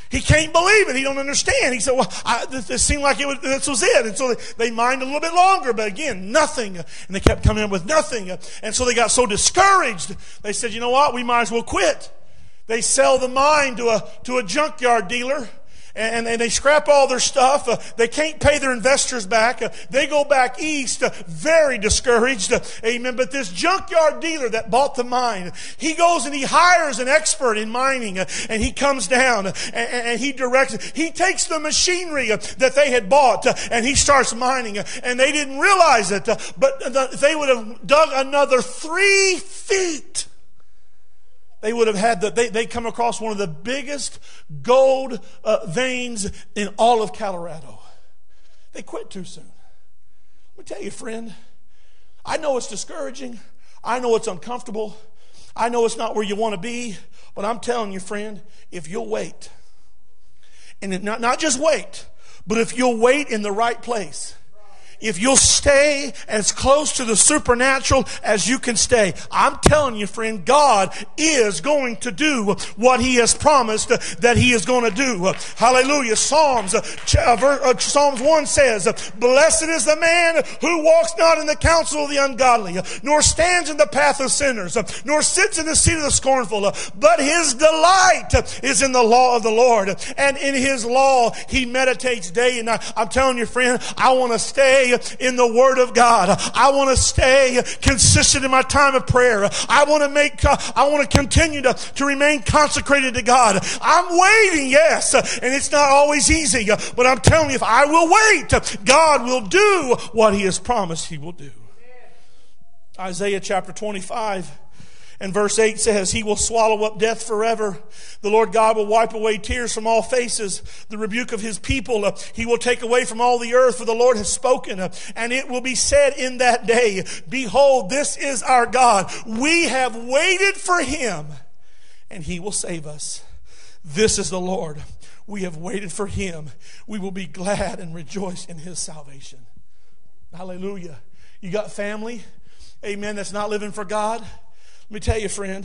F: He can't believe it. He don't understand. He said, well, I, this, this seemed like it was, this was it. And so they, they mined a little bit longer, but again, nothing. And they kept coming in with nothing. And so they got so discouraged. They said, you know what? We might as well quit. They sell the mine to a, to a junkyard dealer. And, and they scrap all their stuff. Uh, they can't pay their investors back. Uh, they go back east, uh, very discouraged. Uh, amen. But this junkyard dealer that bought the mine, he goes and he hires an expert in mining, uh, and he comes down uh, and, and he directs. He takes the machinery uh, that they had bought uh, and he starts mining. Uh, and they didn't realize it, uh, but the, they would have dug another three feet. They would have had the, they, they come across one of the biggest gold uh, veins in all of Colorado. They quit too soon. Let me tell you, friend, I know it's discouraging. I know it's uncomfortable. I know it's not where you want to be. But I'm telling you, friend, if you'll wait, and not, not just wait, but if you'll wait in the right place, if you'll stay as close to the supernatural as you can stay, I'm telling you, friend, God is going to do what He has promised that He is going to do. Hallelujah. Psalms, Psalms one says, blessed is the man who walks not in the counsel of the ungodly, nor stands in the path of sinners, nor sits in the seat of the scornful, but his delight is in the law of the Lord. And in His law, he meditates day and night. I'm telling you, friend, I want to stay in the Word of God. I want to stay consistent in my time of prayer. I want to make, uh, I want to continue to, to remain consecrated to God. I'm waiting, yes, and it's not always easy, but I'm telling you, if I will wait, God will do what He has promised He will do. Isaiah chapter twenty-five and verse eight says, He will swallow up death forever. The Lord God will wipe away tears from all faces. The rebuke of His people uh, He will take away from all the earth, for the Lord has spoken. Uh, and it will be said in that day, behold, this is our God. We have waited for Him, and He will save us. This is the Lord. We have waited for Him. We will be glad and rejoice in His salvation. Hallelujah. You got family, amen, that's not living for God? Let me tell you, friend,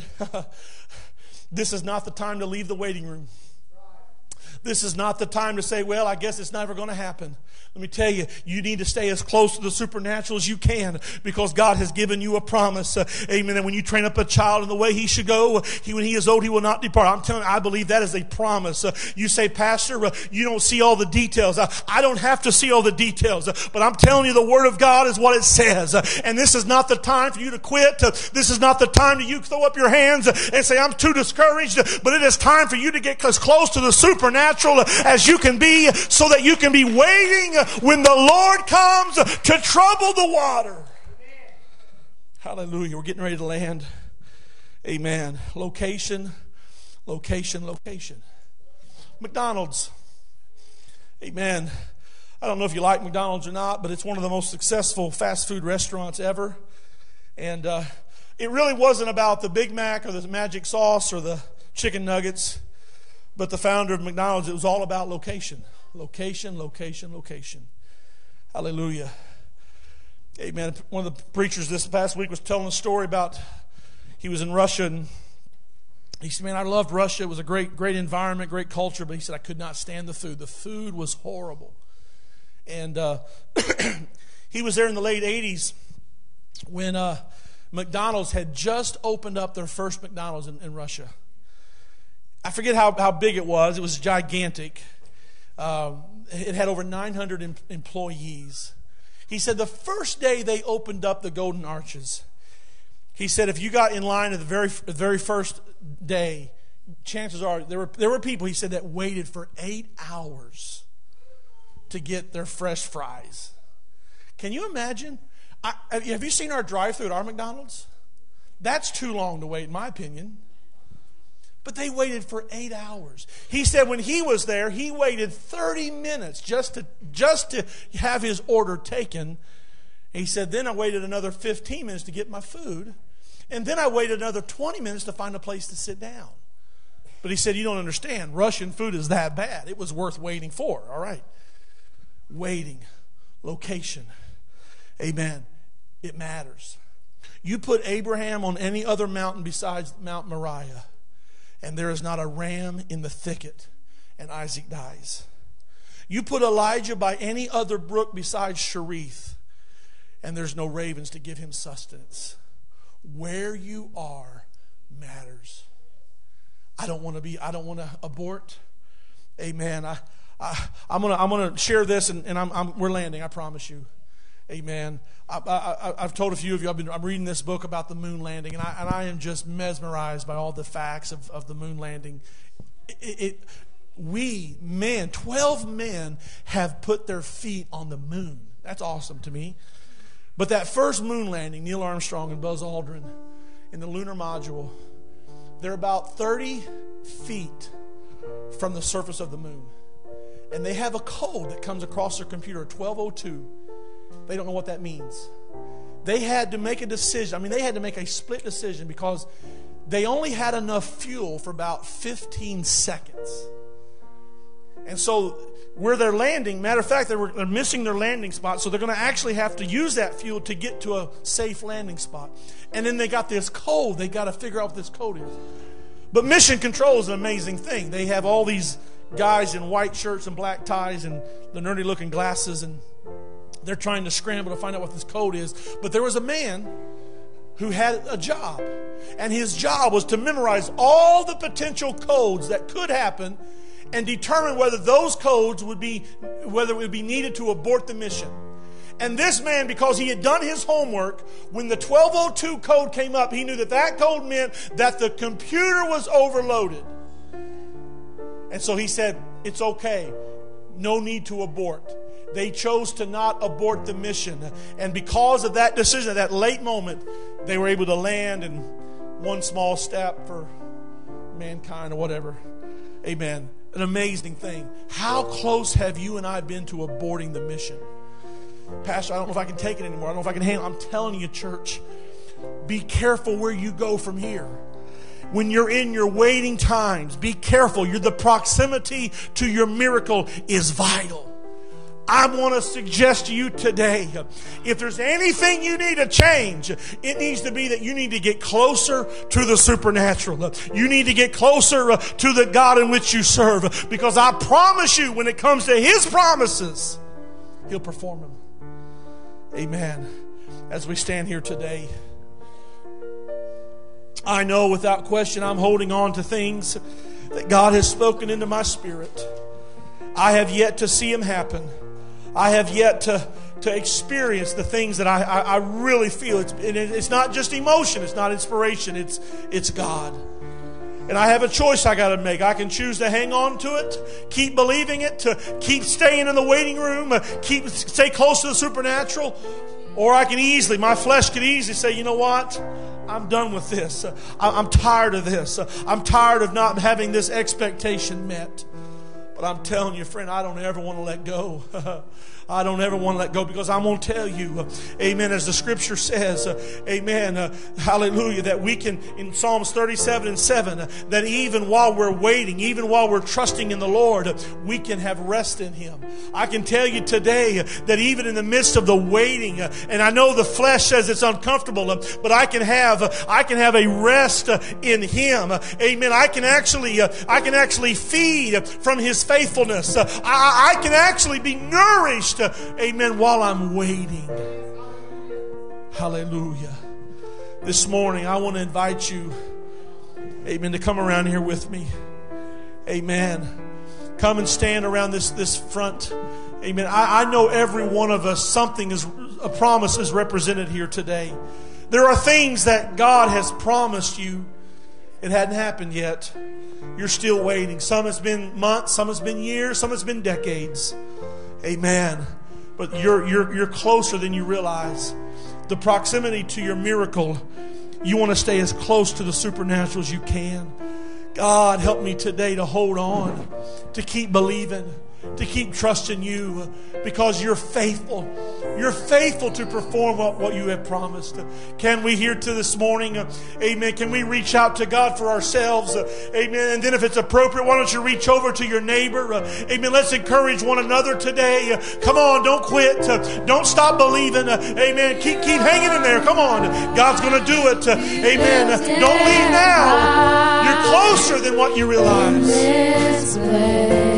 F: this is not the time to leave the waiting room. This is not the time to say, well, I guess it's never going to happen. Let me tell you, you need to stay as close to the supernatural as you can, because God has given you a promise. Uh, amen. And when you train up a child in the way he should go, he, when he is old, he will not depart. I'm telling you, I believe that is a promise. Uh, you say, Pastor, uh, you don't see all the details. Uh, I don't have to see all the details, uh, but I'm telling you, the Word of God is what it says. Uh, and this is not the time for you to quit. Uh, this is not the time that you throw up your hands uh, and say, I'm too discouraged. Uh, but it is time for you to get as close to the supernatural uh, as you can be, so that you can be waiting uh, when the Lord comes to trouble the water. Amen. Hallelujah. We're getting ready to land. Amen. Location, location, location. McDonald's. Amen. I don't know if you like McDonald's or not, but it's one of the most successful fast food restaurants ever. And uh, it really wasn't about the Big Mac or the magic sauce or the chicken nuggets, but the founder of McDonald's, it was all about location. Location, location, location. Hallelujah. Amen. One of the preachers this past week was telling a story about, he was in Russia, and he said, man, I loved Russia. It was a great, great environment, great culture, but he said, I could not stand the food. The food was horrible. And uh, he was there in the late eighties when uh, McDonald's had just opened up their first McDonald's in, in Russia. I forget how, how big it was. It was gigantic. Uh, it had over nine hundred em- employees. He said the first day they opened up the Golden Arches, he said if you got in line at the very the very first day, chances are there were there were people, he said, that waited for eight hours to get their fresh fries. Can you imagine? I, have you seen our drive-thru at our McDonald's? That's too long to wait, in my opinion. But they waited for eight hours. He said when he was there, he waited thirty minutes just to just to have his order taken. He said, then I waited another fifteen minutes to get my food. And then I waited another twenty minutes to find a place to sit down. But he said, you don't understand. Russian food is that bad. It was worth waiting for. All right. Waiting. Location. Amen. It matters. You put Abraham on any other mountain besides Mount Moriah, and there is not a ram in the thicket. and Isaac dies. You put Elijah by any other brook besides Cherith, and there's no ravens to give him sustenance. Where you are matters. I don't want to be, I don't want to abort. Amen. I, I, I'm gonna, I'm gonna share this, and, and I'm, I'm, we're landing. I promise you. Amen. I, I, I've told a few of you. I've been, I'm reading this book about the moon landing, and I, and I am just mesmerized by all the facts of, of the moon landing. It, it, we men, twelve men, have put their feet on the moon. That's awesome to me. But that first moon landing, Neil Armstrong and Buzz Aldrin in the lunar module, they're about thirty feet from the surface of the moon. And they have a code that comes across their computer, twelve oh two. They don't know what that means. They had to make a decision. I mean, they had to make a split decision because they only had enough fuel for about fifteen seconds. And so where they're landing, matter of fact, they were, they're missing their landing spot, so they're going to actually have to use that fuel to get to a safe landing spot. And then they got this code. They got to figure out what this code is. But Mission Control is an amazing thing. They have all these guys in white shirts and black ties and the nerdy-looking glasses, and they're trying to scramble to find out what this code is. But there was a man who had a job, and his job was to memorize all the potential codes that could happen and determine whether those codes would be, whether it would be needed to abort the mission. And this man, because he had done his homework, when the twelve oh two code came up, he knew that that code meant that the computer was overloaded. And so he said, it's okay. No need to abort. They chose to not abort the mission. And because of that decision, at that late moment, they were able to land, and one small step for mankind or whatever. Amen. An amazing thing. How close have you and I been to aborting the mission? Pastor, I don't know if I can take it anymore. I don't know if I can handle it. I'm telling you, church, be careful where you go from here. When you're in your waiting times, be careful. You're, the proximity to your miracle is vital. I want to suggest to you today, if there's anything you need to change, it needs to be that you need to get closer to the supernatural. You need to get closer to the God in which you serve. Because I promise you, when it comes to His promises, He'll perform them. Amen. As we stand here today, I know without question I'm holding on to things that God has spoken into my spirit. I have yet to see them happen. I have yet to, to experience the things that I, I, I really feel. It's, it's not just emotion. It's not inspiration. It's, it's God. And I have a choice I got to make. I can choose to hang on to it, keep believing it, to keep staying in the waiting room, keep stay close to the supernatural. Or I can easily, my flesh could easily say, you know what? I'm done with this. I'm tired of this. I'm tired of not having this expectation met. But I'm telling you, friend, I don't ever want to let go. I don't ever want to let go, because I'm going to tell you, uh, amen, as the scripture says, uh, amen, uh, hallelujah, that we can, in Psalms thirty-seven and seven, uh, that even while we're waiting, even while we're trusting in the Lord, uh, we can have rest in Him. I can tell you today uh, that even in the midst of the waiting, uh, and I know the flesh says it's uncomfortable, uh, but I can have, uh, I can have a rest uh, in Him. Uh, amen. I can actually, uh, I can actually feed uh, from His faithfulness. Uh, I, I can actually be nourished. Amen. While I'm waiting. Hallelujah. This morning I want to invite you, amen, to come around here with me. Amen. Come and stand around this, this front. Amen. I, I know every one of us, something is, a promise is represented here today. There are things that God has promised you. It hadn't happened yet. You're still waiting. Some has been months, some has been years, some has been decades. Amen. But you're you're you're closer than you realize. The proximity to your miracle, you want to stay as close to the supernatural as you can. God, help me today to hold on, to keep believing, to keep trusting you, because you're faithful. You're faithful to perform what, what you have promised. Can we here to this morning, uh, amen, can we reach out to God for ourselves? Uh, amen. And then if it's appropriate, why don't you reach over to your neighbor? Uh, amen. Let's encourage one another today. Uh, come on, don't quit. Uh, don't stop believing. Uh, amen. Keep, keep hanging in there. Come on. God's going to do it. Uh, amen. Uh, don't leave now. You're closer than what you realize.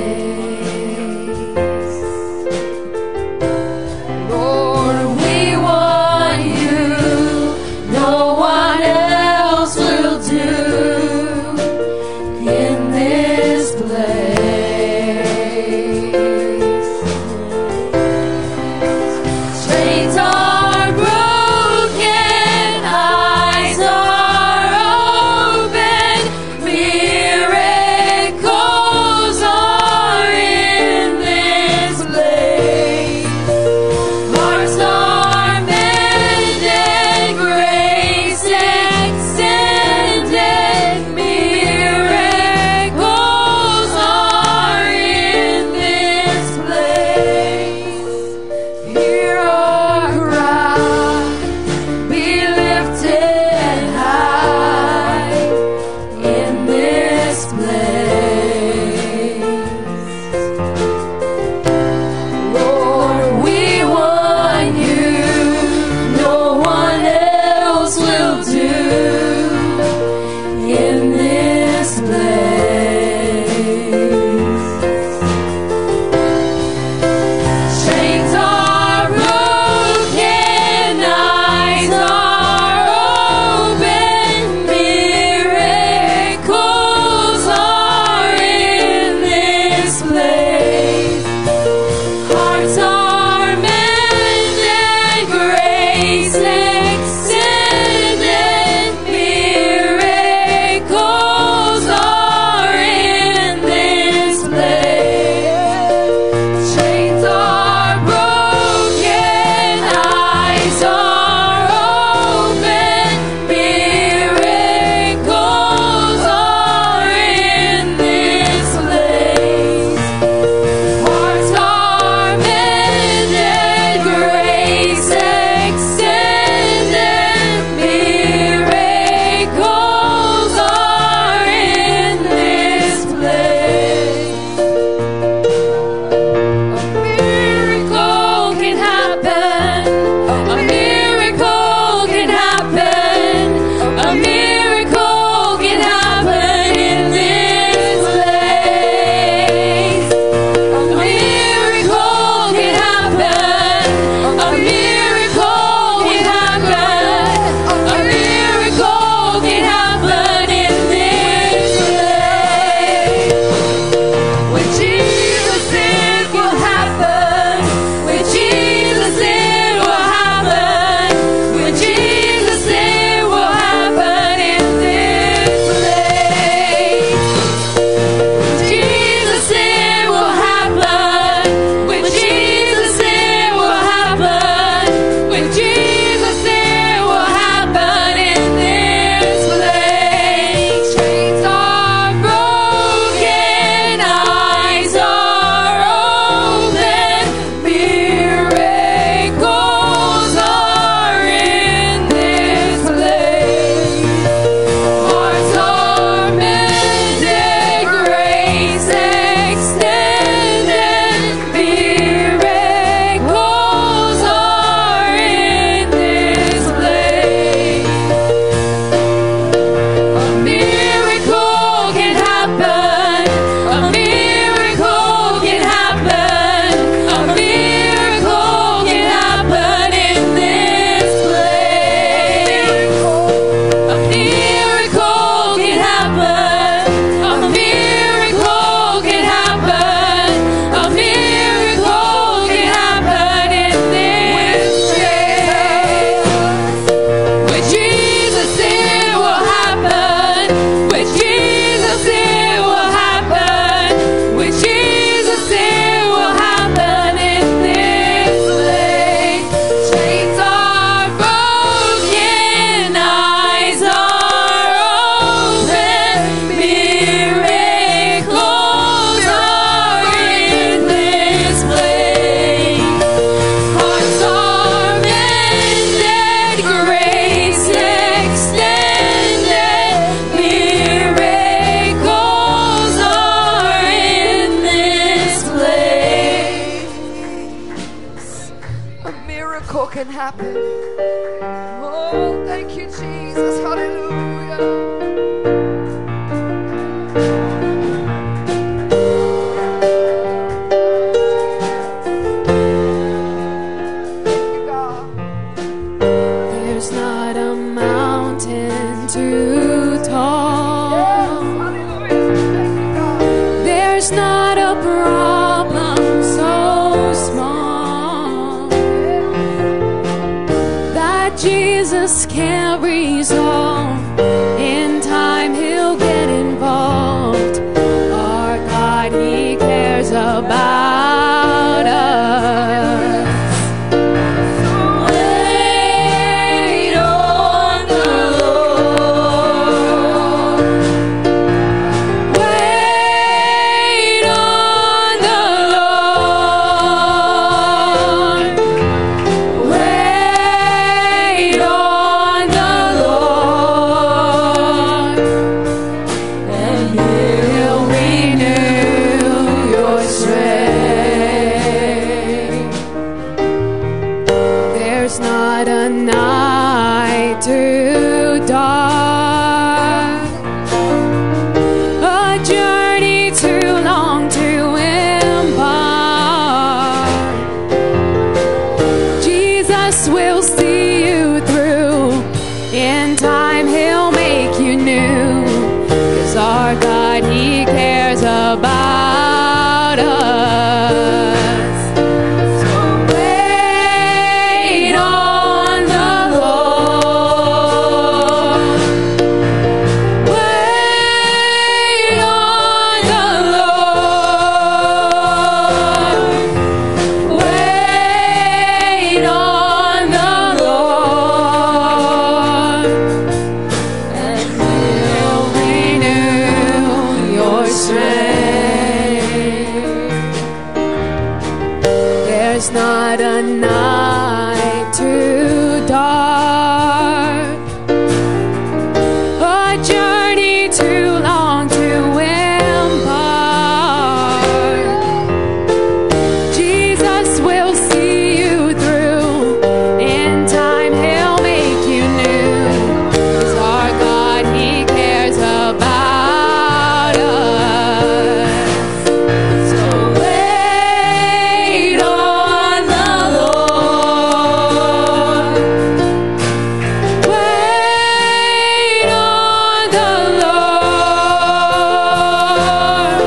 E: can happen. Oh, thank you, Jesus. Hallelujah. There's not a mountain too tall. There's not a problem so small that Jesus can't resolve. In time He'll get involved. Our God, He cares about us. About us. So wait on the Lord. Wait on the Lord. Wait on the Lord, and He'll renew your strength. There's not a night too dark, a journey too long to embark. Jesus will see you through. In time He'll make you new. 'Cause our God, He cares about us. So wait on the Lord. Wait on the Lord.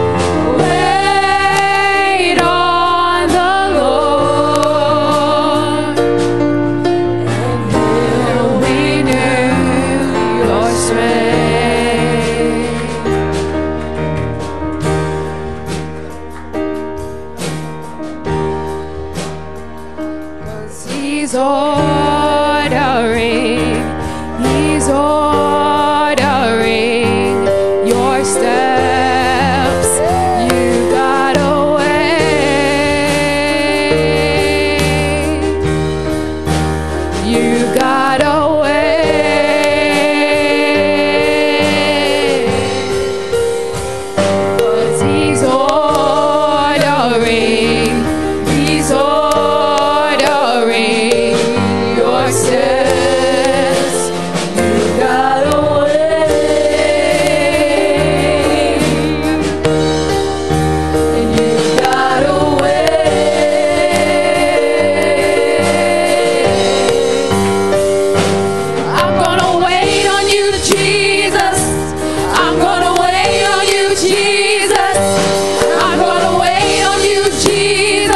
E: Wait on the Lord, and He'll renew your strength. 'Cause He's ordering, He's ordering your steps. You gotta wait. You gotta wait. 'Cause He's ordering, He's ordering your steps. You gotta wait. And you gotta wait. I'm gonna wait on you, Jesus. I'm gonna wait on you, Jesus. I'm gonna wait on you, Jesus.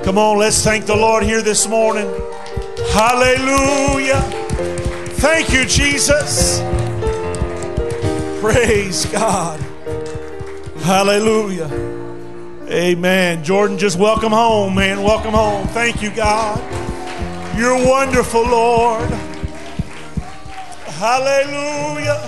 F: Come on, let's thank the Lord here this morning. Hallelujah. Thank you, Jesus. Praise God. Hallelujah. Amen. Jordan, just welcome home, man. Welcome home. Thank you, God. You're wonderful, Lord. Hallelujah.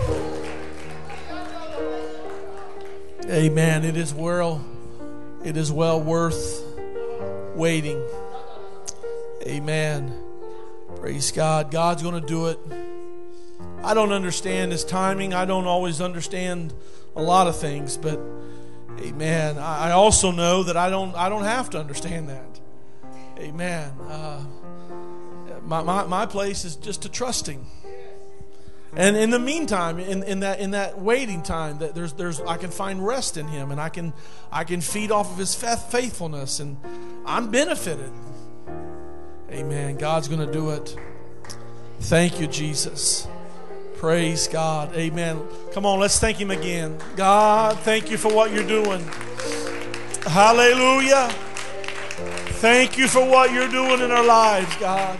F: Amen. It is well, it is well worth waiting. Amen. Praise God. God's going to do it. I don't understand His timing. I don't always understand a lot of things, but amen. I also know that I don't. I don't have to understand that. Amen. Uh, my, my my place is just to trust Him. And in the meantime, in, in that in that waiting time, that there's there's I can find rest in Him, and I can I can feed off of His faithfulness, and I'm benefited. Amen. God's going to do it. Thank you, Jesus. Praise God. Amen. Come on, let's thank Him again. God, thank you for what you're doing. Hallelujah. Thank you for what you're doing in our lives, God.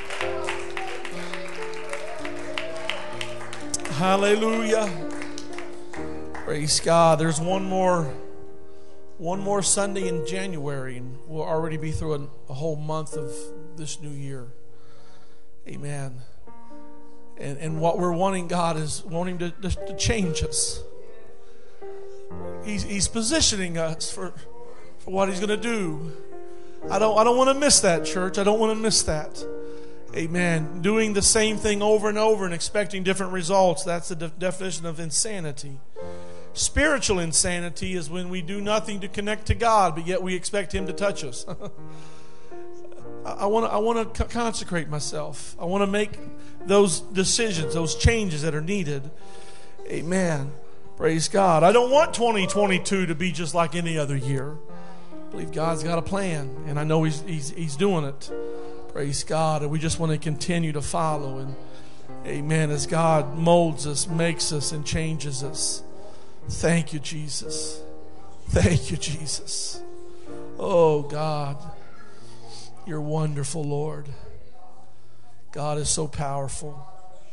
F: Hallelujah. Praise God. There's one more one more Sunday in January, and we'll already be through a, a whole month of this new year. Amen. And and what we're wanting, God, is wanting to, to, to change us. He's, he's positioning us for, for what He's going to do. I don't I don't want to miss that, church. I don't want to miss that. Amen. Doing the same thing over and over and expecting different results. That's the de- definition of insanity. Spiritual insanity is when we do nothing to connect to God, but yet we expect Him to touch us. I want to I want to consecrate myself. I want to make those decisions, those changes that are needed. Amen. Praise God. I don't want twenty twenty-two to be just like any other year. I believe God's got a plan, and I know He's He's, he's doing it. Praise God. And we just want to continue to follow. And amen. As God molds us, makes us, and changes us. Thank you, Jesus. Thank you, Jesus. Oh, God. You're wonderful, Lord. God is so powerful.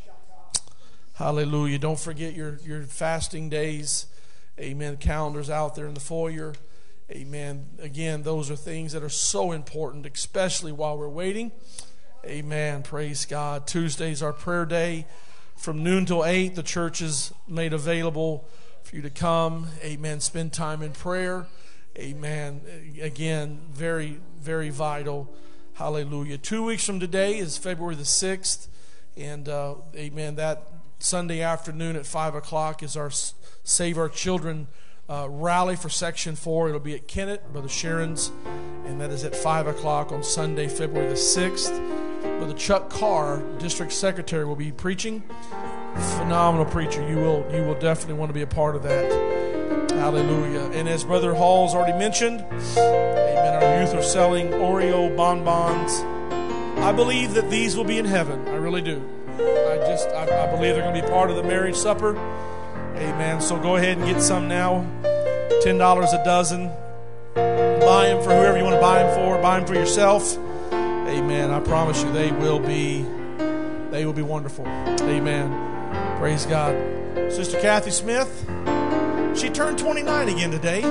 F: Hallelujah. Don't forget your, your fasting days. Amen. Calendars out there in the foyer. Amen. Again, those are things that are so important, especially while we're waiting. Amen. Praise God. Tuesday's our prayer day. From noon till eight, the church is made available for you to come. Amen. Spend time in prayer. Amen. Again, very, very vital. Hallelujah. Two weeks from today is February the sixth. And, uh, amen, that Sunday afternoon at five o'clock is our Save Our Children Uh, rally for Section four. It'll be at Kennett, Brother Sharon's, and that is at five o'clock on Sunday, February the sixth. Brother Chuck Carr, District Secretary, will be preaching. Phenomenal preacher. You will you will definitely want to be a part of that. Hallelujah. And as Brother Hall's already mentioned, amen, our youth are selling Oreo bonbons. I believe that these will be in heaven. I really do. I just, I, I believe they're going to be part of the marriage supper. Amen. So go ahead and get some now. ten dollars a dozen. Buy them for whoever you want to buy them for. Buy them for yourself. Amen. I promise you they will be they will be wonderful. Amen. Praise God. Sister Kathy Smith, she turned twenty-nine again today.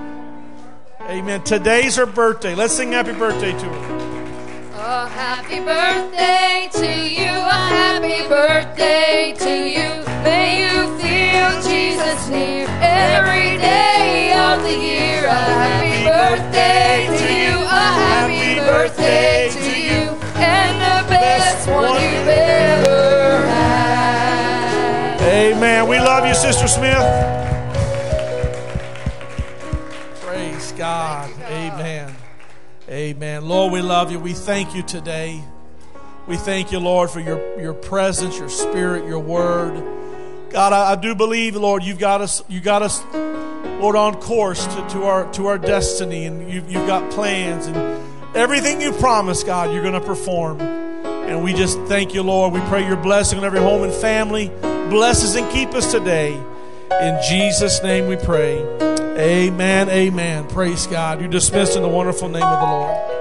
F: Amen. Today's her birthday. Let's sing happy birthday to her.
E: A happy birthday to you, a happy birthday to you. May you feel Jesus near every day of the year. A happy birthday to you, a happy birthday to you, and the best one you've ever had.
F: Amen. We love you, Sister Smith. Praise God. Amen. Amen. Lord, we love you. We thank you today. We thank you, Lord, for your, your presence, your spirit, your word. God, I, I do believe, Lord, you've got us, you got us, Lord, on course to, to our to our destiny, and you've, you've got plans, and everything you promised, God, you're going to perform. And we just thank you, Lord. We pray your blessing on every home and family. Bless us and keep us today. In Jesus' name we pray. Amen, amen. Praise God. You're dismissed in the wonderful name of the Lord.